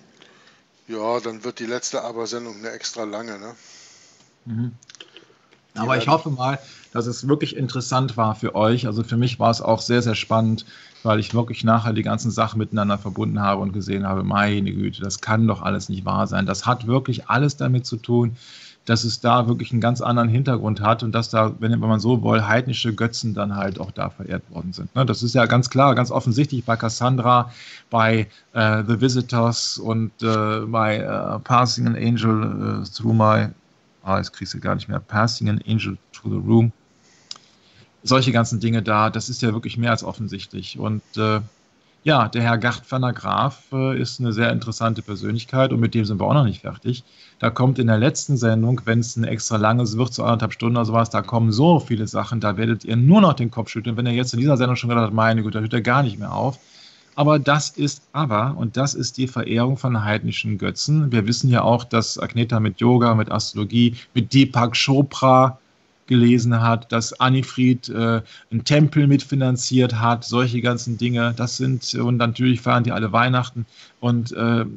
Ja, dann wird die letzte ABBA-Sendung eine extra lange, ne? Aber ich hoffe mal, dass es wirklich interessant war für euch. Also für mich war es auch sehr, sehr spannend, weil ich wirklich nachher die ganzen Sachen miteinander verbunden habe und gesehen habe, meine Güte, das kann doch alles nicht wahr sein. Das hat wirklich alles damit zu tun, dass es da wirklich einen ganz anderen Hintergrund hat und dass da, wenn man so will, heidnische Götzen dann halt auch da verehrt worden sind. Ne? Das ist ja ganz klar, ganz offensichtlich bei Cassandra, bei The Visitors und bei Passing an Angel Through My... jetzt kriegst du gar nicht mehr. Passing an Angel to the Room. Solche ganzen Dinge da, das ist ja wirklich mehr als offensichtlich. Und ja, der Herr Gert van der Graaf ist eine sehr interessante Persönlichkeit und mit dem sind wir auch noch nicht fertig. Da kommt in der letzten Sendung, wenn es ein extra langes wird, so 1,5 Stunden oder sowas, da kommen so viele Sachen, da werdet ihr nur noch den Kopf schütteln. Wenn ihr jetzt in dieser Sendung schon gedacht habt, meine Güte, da hört er gar nicht mehr auf. Aber das ist und das ist die Verehrung von heidnischen Götzen. Wir wissen ja auch, dass Agneta mit Yoga, mit Astrologie, mit Deepak Chopra gelesen hat, dass Anifrid einen Tempel mitfinanziert hat, solche ganzen Dinge. Das sind, und natürlich feiern die alle Weihnachten. Und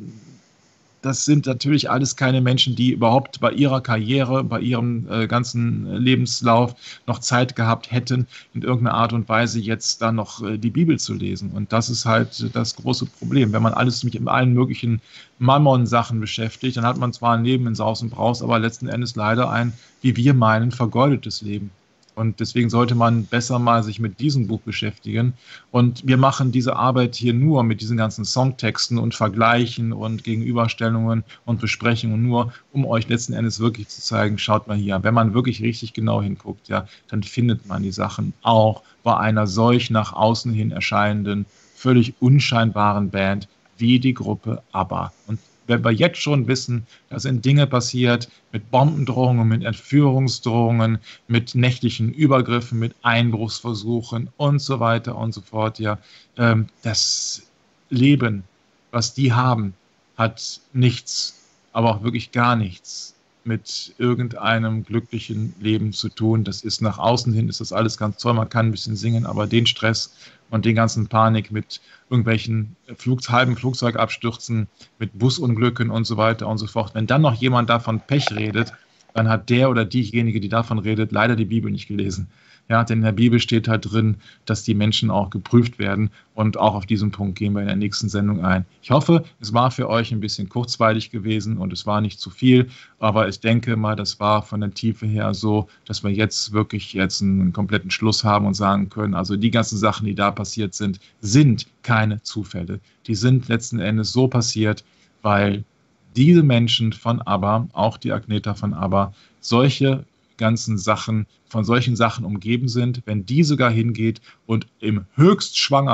das sind natürlich alles keine Menschen, die überhaupt bei ihrer Karriere, bei ihrem ganzen Lebenslauf noch Zeit gehabt hätten, in irgendeiner Art und Weise jetzt dann noch die Bibel zu lesen. Und das ist halt das große Problem. Wenn man alles mit allen möglichen Mammon-Sachen beschäftigt, dann hat man zwar ein Leben in Saus und Braus, aber letzten Endes leider ein, wie wir meinen, vergeudetes Leben. Und deswegen sollte man besser mal sich mit diesem Buch beschäftigen. Und wir machen diese Arbeit hier nur mit diesen ganzen Songtexten und Vergleichen und Gegenüberstellungen und Besprechungen nur, um euch letzten Endes wirklich zu zeigen, schaut mal hier, wenn man wirklich richtig genau hinguckt, ja, dann findet man die Sachen auch bei einer solch nach außen hin erscheinenden, völlig unscheinbaren Band wie die Gruppe ABBA. Und wenn wir jetzt schon wissen, da sind Dinge passiert mit Bombendrohungen, mit Entführungsdrohungen, mit nächtlichen Übergriffen, mit Einbruchsversuchen und so weiter und so fort. Ja, das Leben, was die haben, hat nichts, aber auch wirklich gar nichts mit irgendeinem glücklichen Leben zu tun. Das ist nach außen hin, ist das alles ganz toll, man kann ein bisschen singen, aber den Stress und den ganzen Panik mit irgendwelchen halben Flugzeugabstürzen, mit Busunglücken und so weiter und so fort. Wenn dann noch jemand davon Pech redet, dann hat der oder diejenige, die davon redet, leider die Bibel nicht gelesen. Ja, denn in der Bibel steht halt drin, dass die Menschen auch geprüft werden. Und auch auf diesen Punkt gehen wir in der nächsten Sendung ein. Ich hoffe, es war für euch ein bisschen kurzweilig gewesen und es war nicht zu viel. Aber ich denke mal, das war von der Tiefe her so, dass wir jetzt wirklich einen kompletten Schluss haben und sagen können, also die ganzen Sachen, die da passiert sind, sind keine Zufälle. Die sind letzten Endes so passiert, weil diese Menschen von ABBA, auch die Agneta von ABBA, solche ganzen Sachen, von solchen Sachen umgeben sind, wenn die sogar hingeht und im höchst schwanger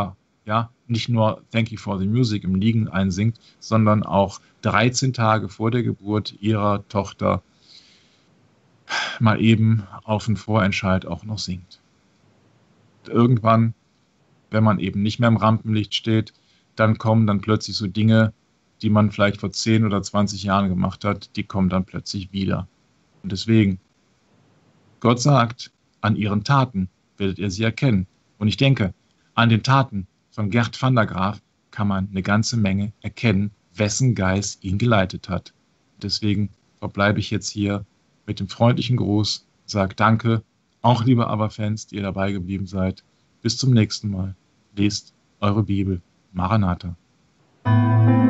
ja, nicht nur Thank You for the Music im Liegen einsingt, sondern auch 13 Tage vor der Geburt ihrer Tochter mal eben auf den Vorentscheid auch noch singt. Irgendwann, wenn man eben nicht mehr im Rampenlicht steht, dann kommen dann plötzlich so Dinge, die man vielleicht vor 10 oder 20 Jahren gemacht hat, die kommen dann plötzlich wieder. Und deswegen, Gott sagt, an ihren Taten werdet ihr sie erkennen. Und ich denke, an den Taten von Gert van der Graaf kann man eine ganze Menge erkennen, wessen Geist ihn geleitet hat. Deswegen verbleibe ich jetzt hier mit dem freundlichen Gruß, sage Danke, auch liebe ABBA-Fans, die ihr dabei geblieben seid. Bis zum nächsten Mal. Lest eure Bibel. Maranatha.